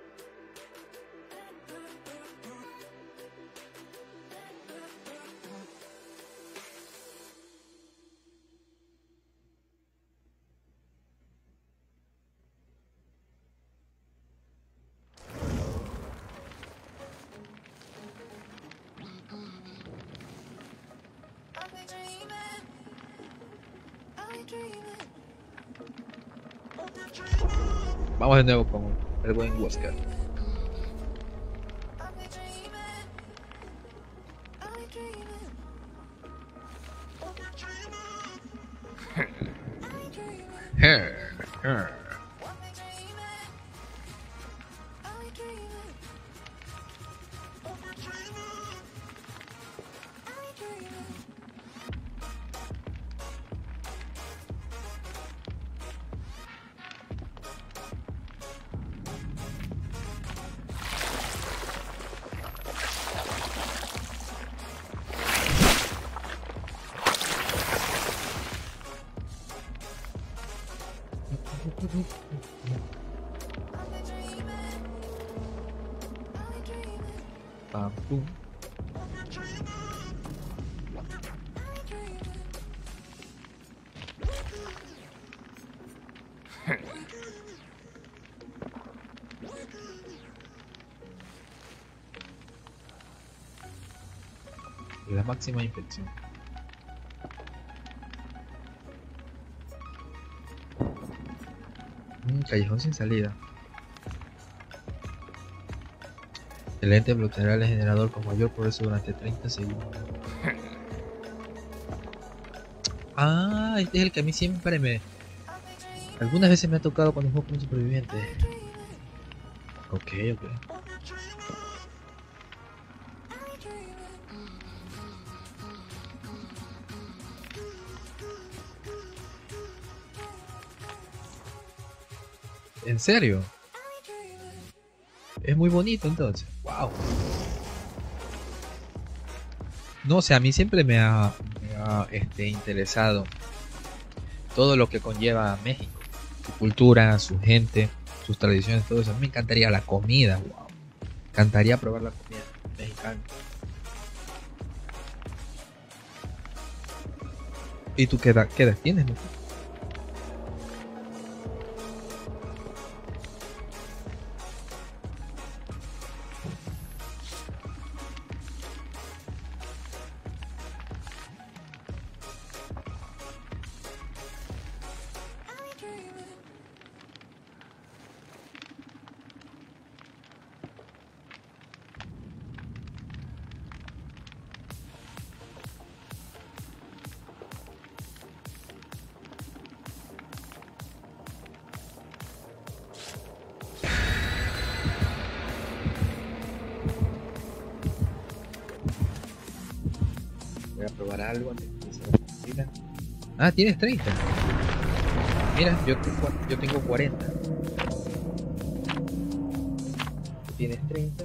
Vamos de nuevo con el buen Wesker. Her, her. Pam, pum. La máxima infección. Un callejón sin salida. El ente bloqueará el generador con mayor progreso durante treinta segundos. Ah, este es el que a mí siempre me... algunas veces me ha tocado cuando juego como superviviente. Ok, ok. ¿En serio? Es muy bonito entonces. Wow. No, o sea, a mí siempre me ha, me ha este, interesado todo lo que conlleva México. Su cultura, su gente, sus tradiciones, todo eso. A mí me encantaría la comida. Wow. Me encantaría probar la comida mexicana. ¿Y tú qué edad, qué edad tienes, no? probar algo antes de empezar la partida. Ah, tienes treinta. Mira, yo tengo, yo tengo cuarenta. Tú tienes treinta.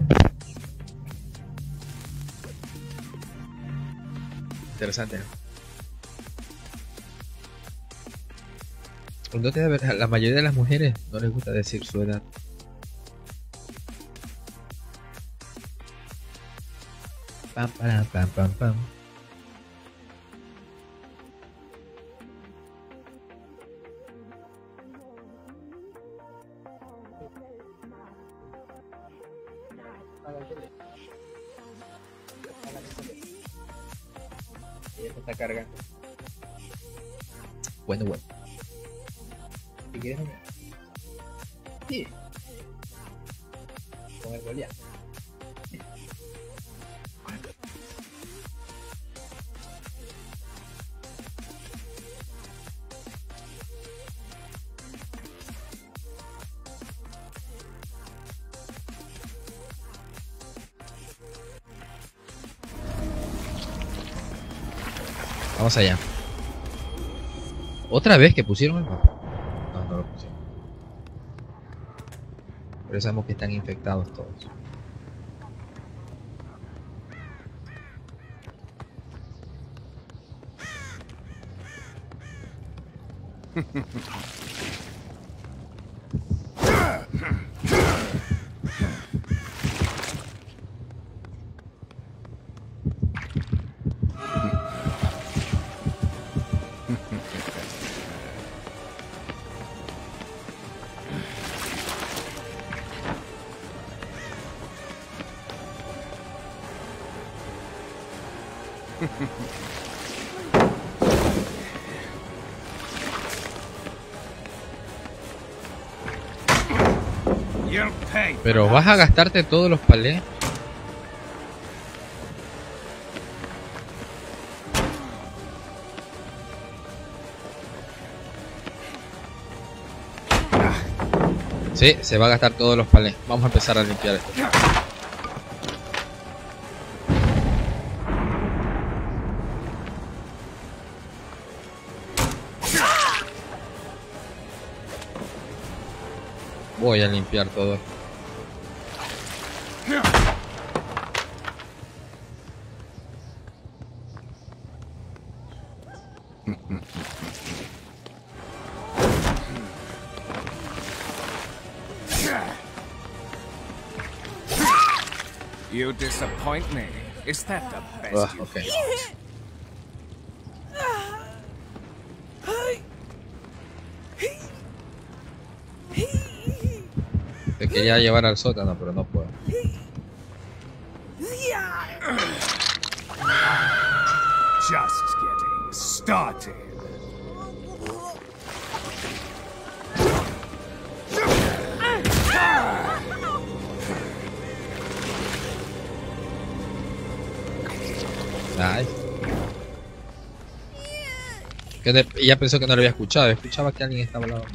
Interesante, ¿no? Entonces, a ver, a la mayoría de las mujeres no les gusta decir su edad. Pam, pam, pam, pam, pam. Ella se está cargando. Bueno, bueno. Si quieres, no me... Sí. Con el Goliat. Sí. Vamos allá. Otra vez que pusieron el mapa. No, no lo pusieron. Pero sabemos que están infectados todos. You'll pay. Pero vas a gastarte todos los palés. Sí, se va a gastar todos los palés. Vamos a empezar a limpiar esto. Voy a limpiar todo. You disappoint me. Is that the best Ah, you okay. got? Te quería llevar al sótano, pero no puedo. Just getting started. Ay. Que de- ella pensó que no lo había escuchado. Escuchaba que alguien estaba hablando.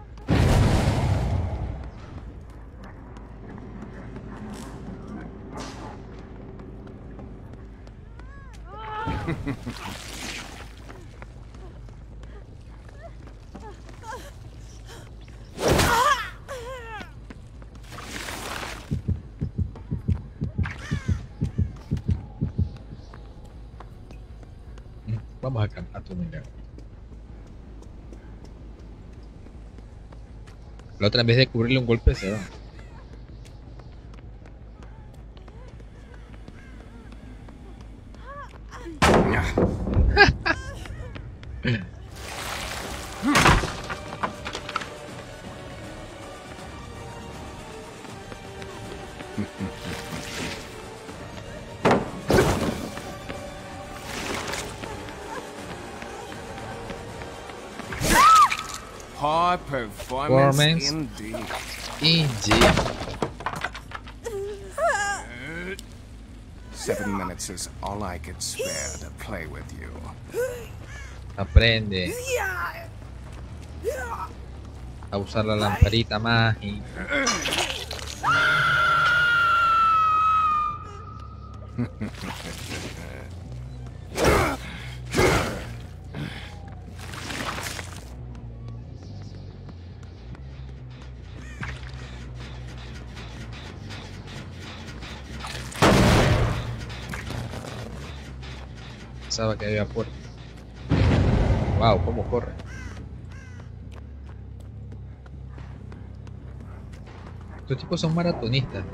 Vamos a cantar tu milagro. La otra, en vez de cubrirle un golpe, se va. High performance Performance. indeed. Indeed. Seven minutes is all I could spare to play with you. Aprende a usar la lamparita mágica. Pensaba que había puerta. Wow, cómo corre. Estos tipos son maratonistas.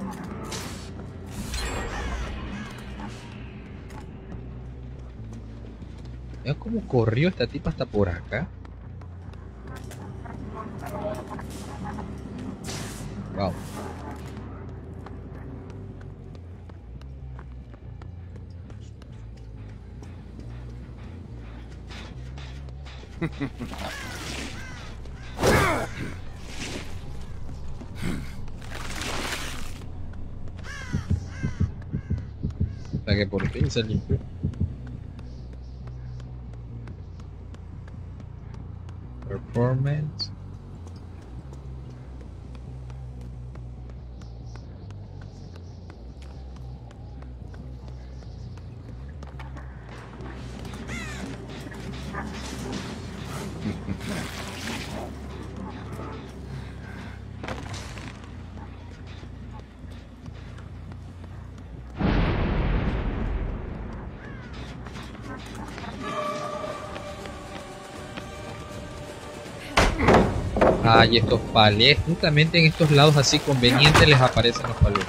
Mira cómo corrió esta tipa hasta por acá. Wow. Hasta que por fin se limpió. Performance. Ay, estos palés, justamente en estos lados así convenientes les aparecen los palés.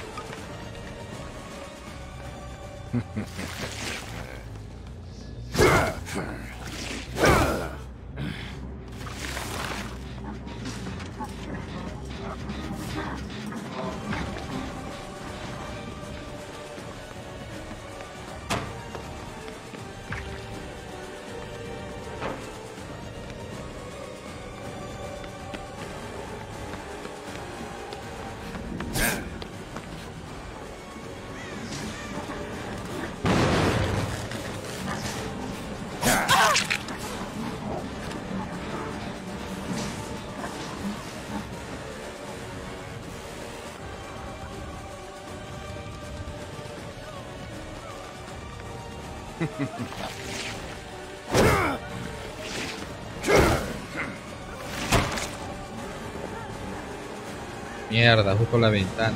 Mierda, justo la ventana.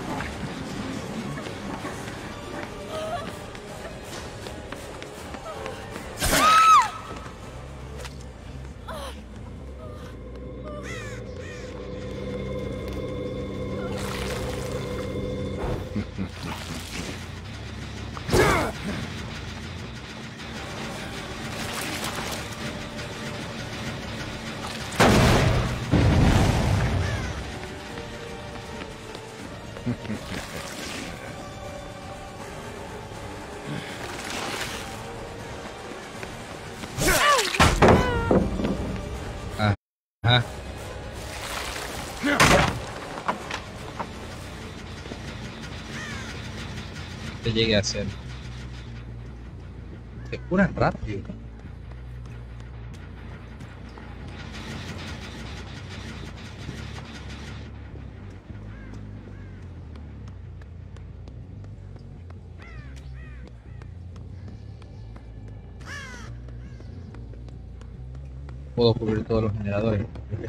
Ajá. Que llegue a hacer. Se curan rápido. Puedo cubrir todos los generadores.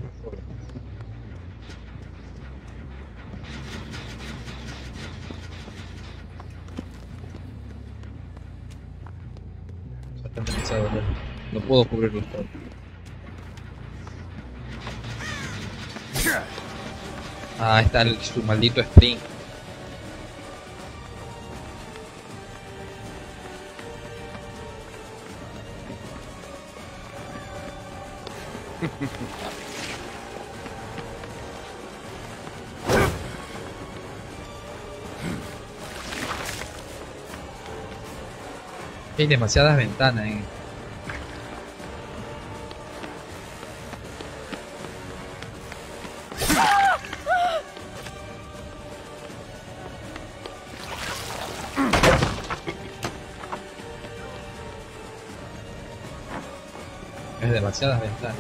No puedo cubrirlos todos. Ah, ahí está el, su maldito sprint. Hay demasiadas ventanas en es demasiadas ventanas.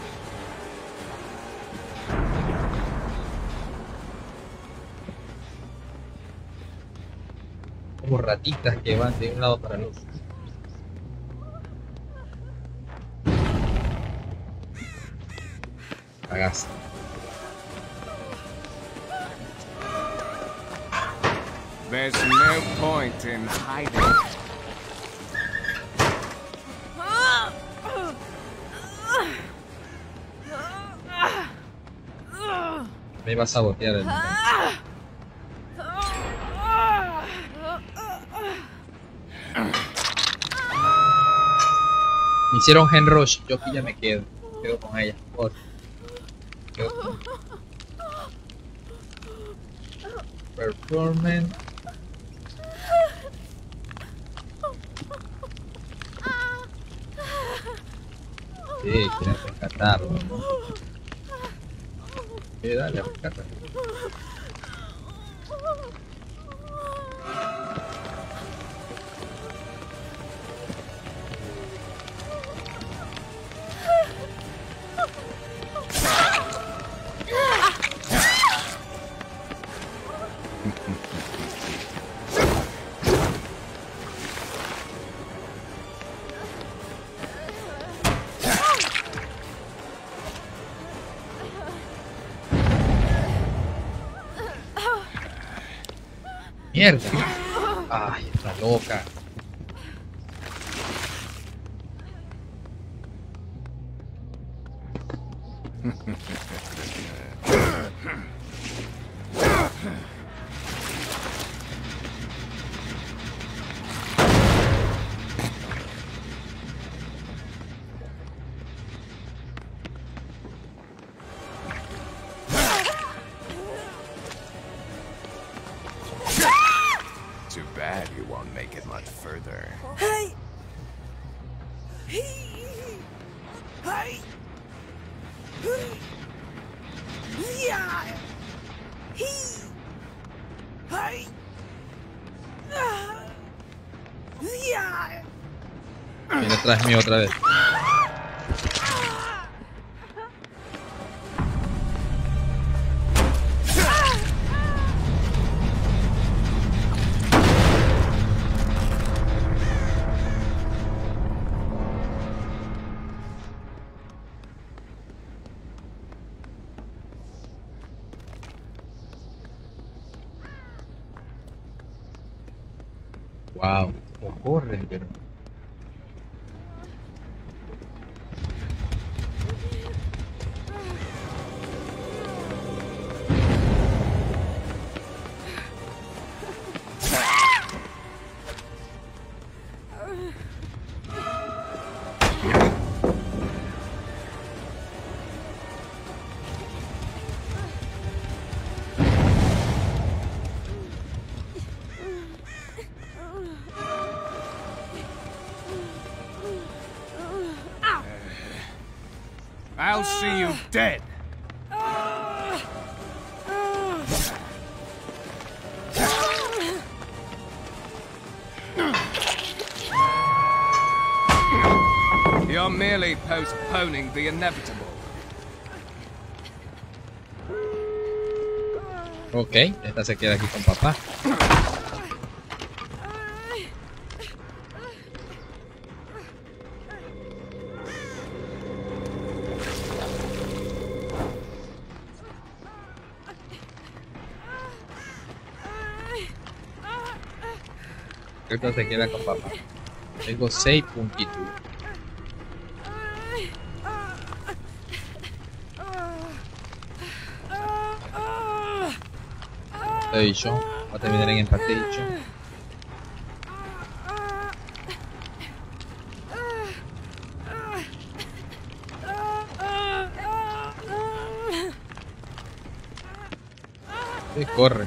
Como ratitas que van de un lado para el otro. Cagaste. There's no point in hiding. Me iba a sabotear el... Me hicieron hand rush, yo aquí ya me quedo. Me quedo con ella. Por... quedo con... Performance. Sí, quiero rescatarlo, ¿no? Sí, dale, rescátalo. Mierda. Ay, está loca. Too bad you won't make it much further. Hey! Hey! Hey! Yeah! He! Hey! Yeah! Viene atrás mío otra vez. Wow, no corren, pero... I'll see you dead. You're merely postponing the inevitable. Ok, esta se queda aquí con papá. Esta se queda con papá. Tengo seis puntitos. Station. Va a terminar en empatation. Sí, corre.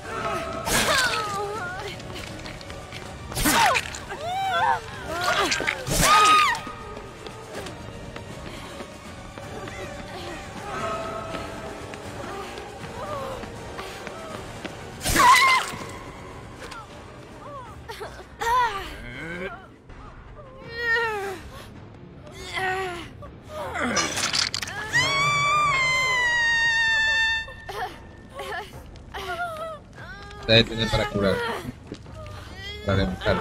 Está detenido para curar. Para levantar.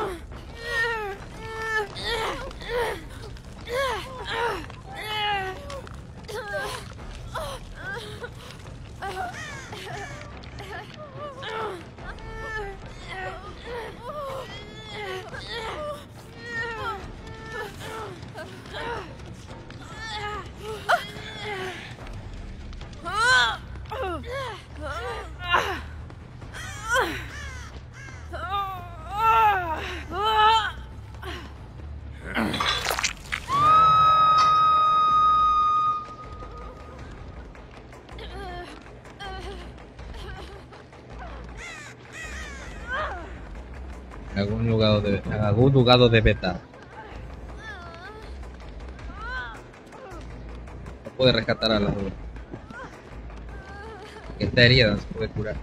En algún lugar de, en algún lugar debe estar. No puede rescatar a la joven. Está herida, no se puede curar.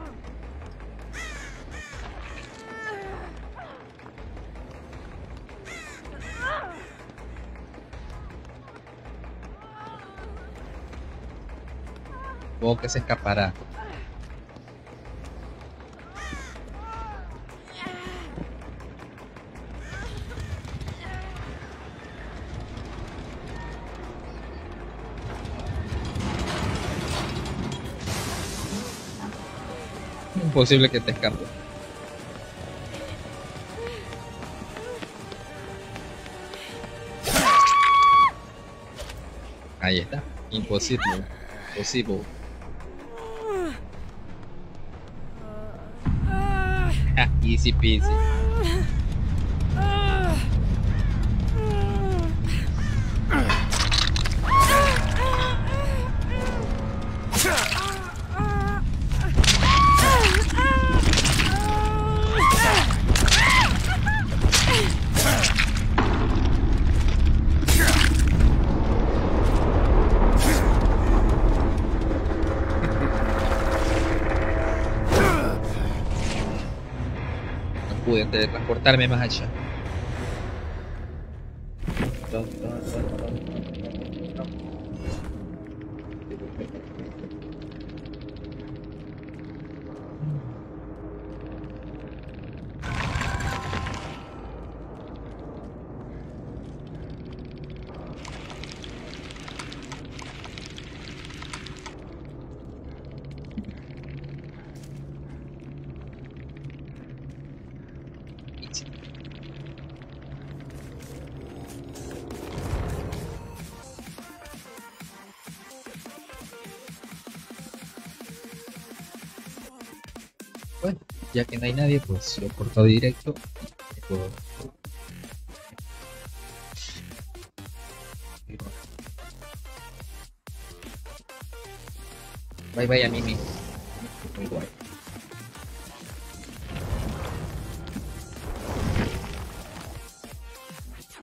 Supongo que se escapará. Imposible que te escape. Ahí está. Imposible. Imposible. Ja, easy peasy. Pude teletransportarme más allá. Bueno, ya que no hay nadie, pues lo corto directo. Puedo... Bye bye a Mimi. Muy guay.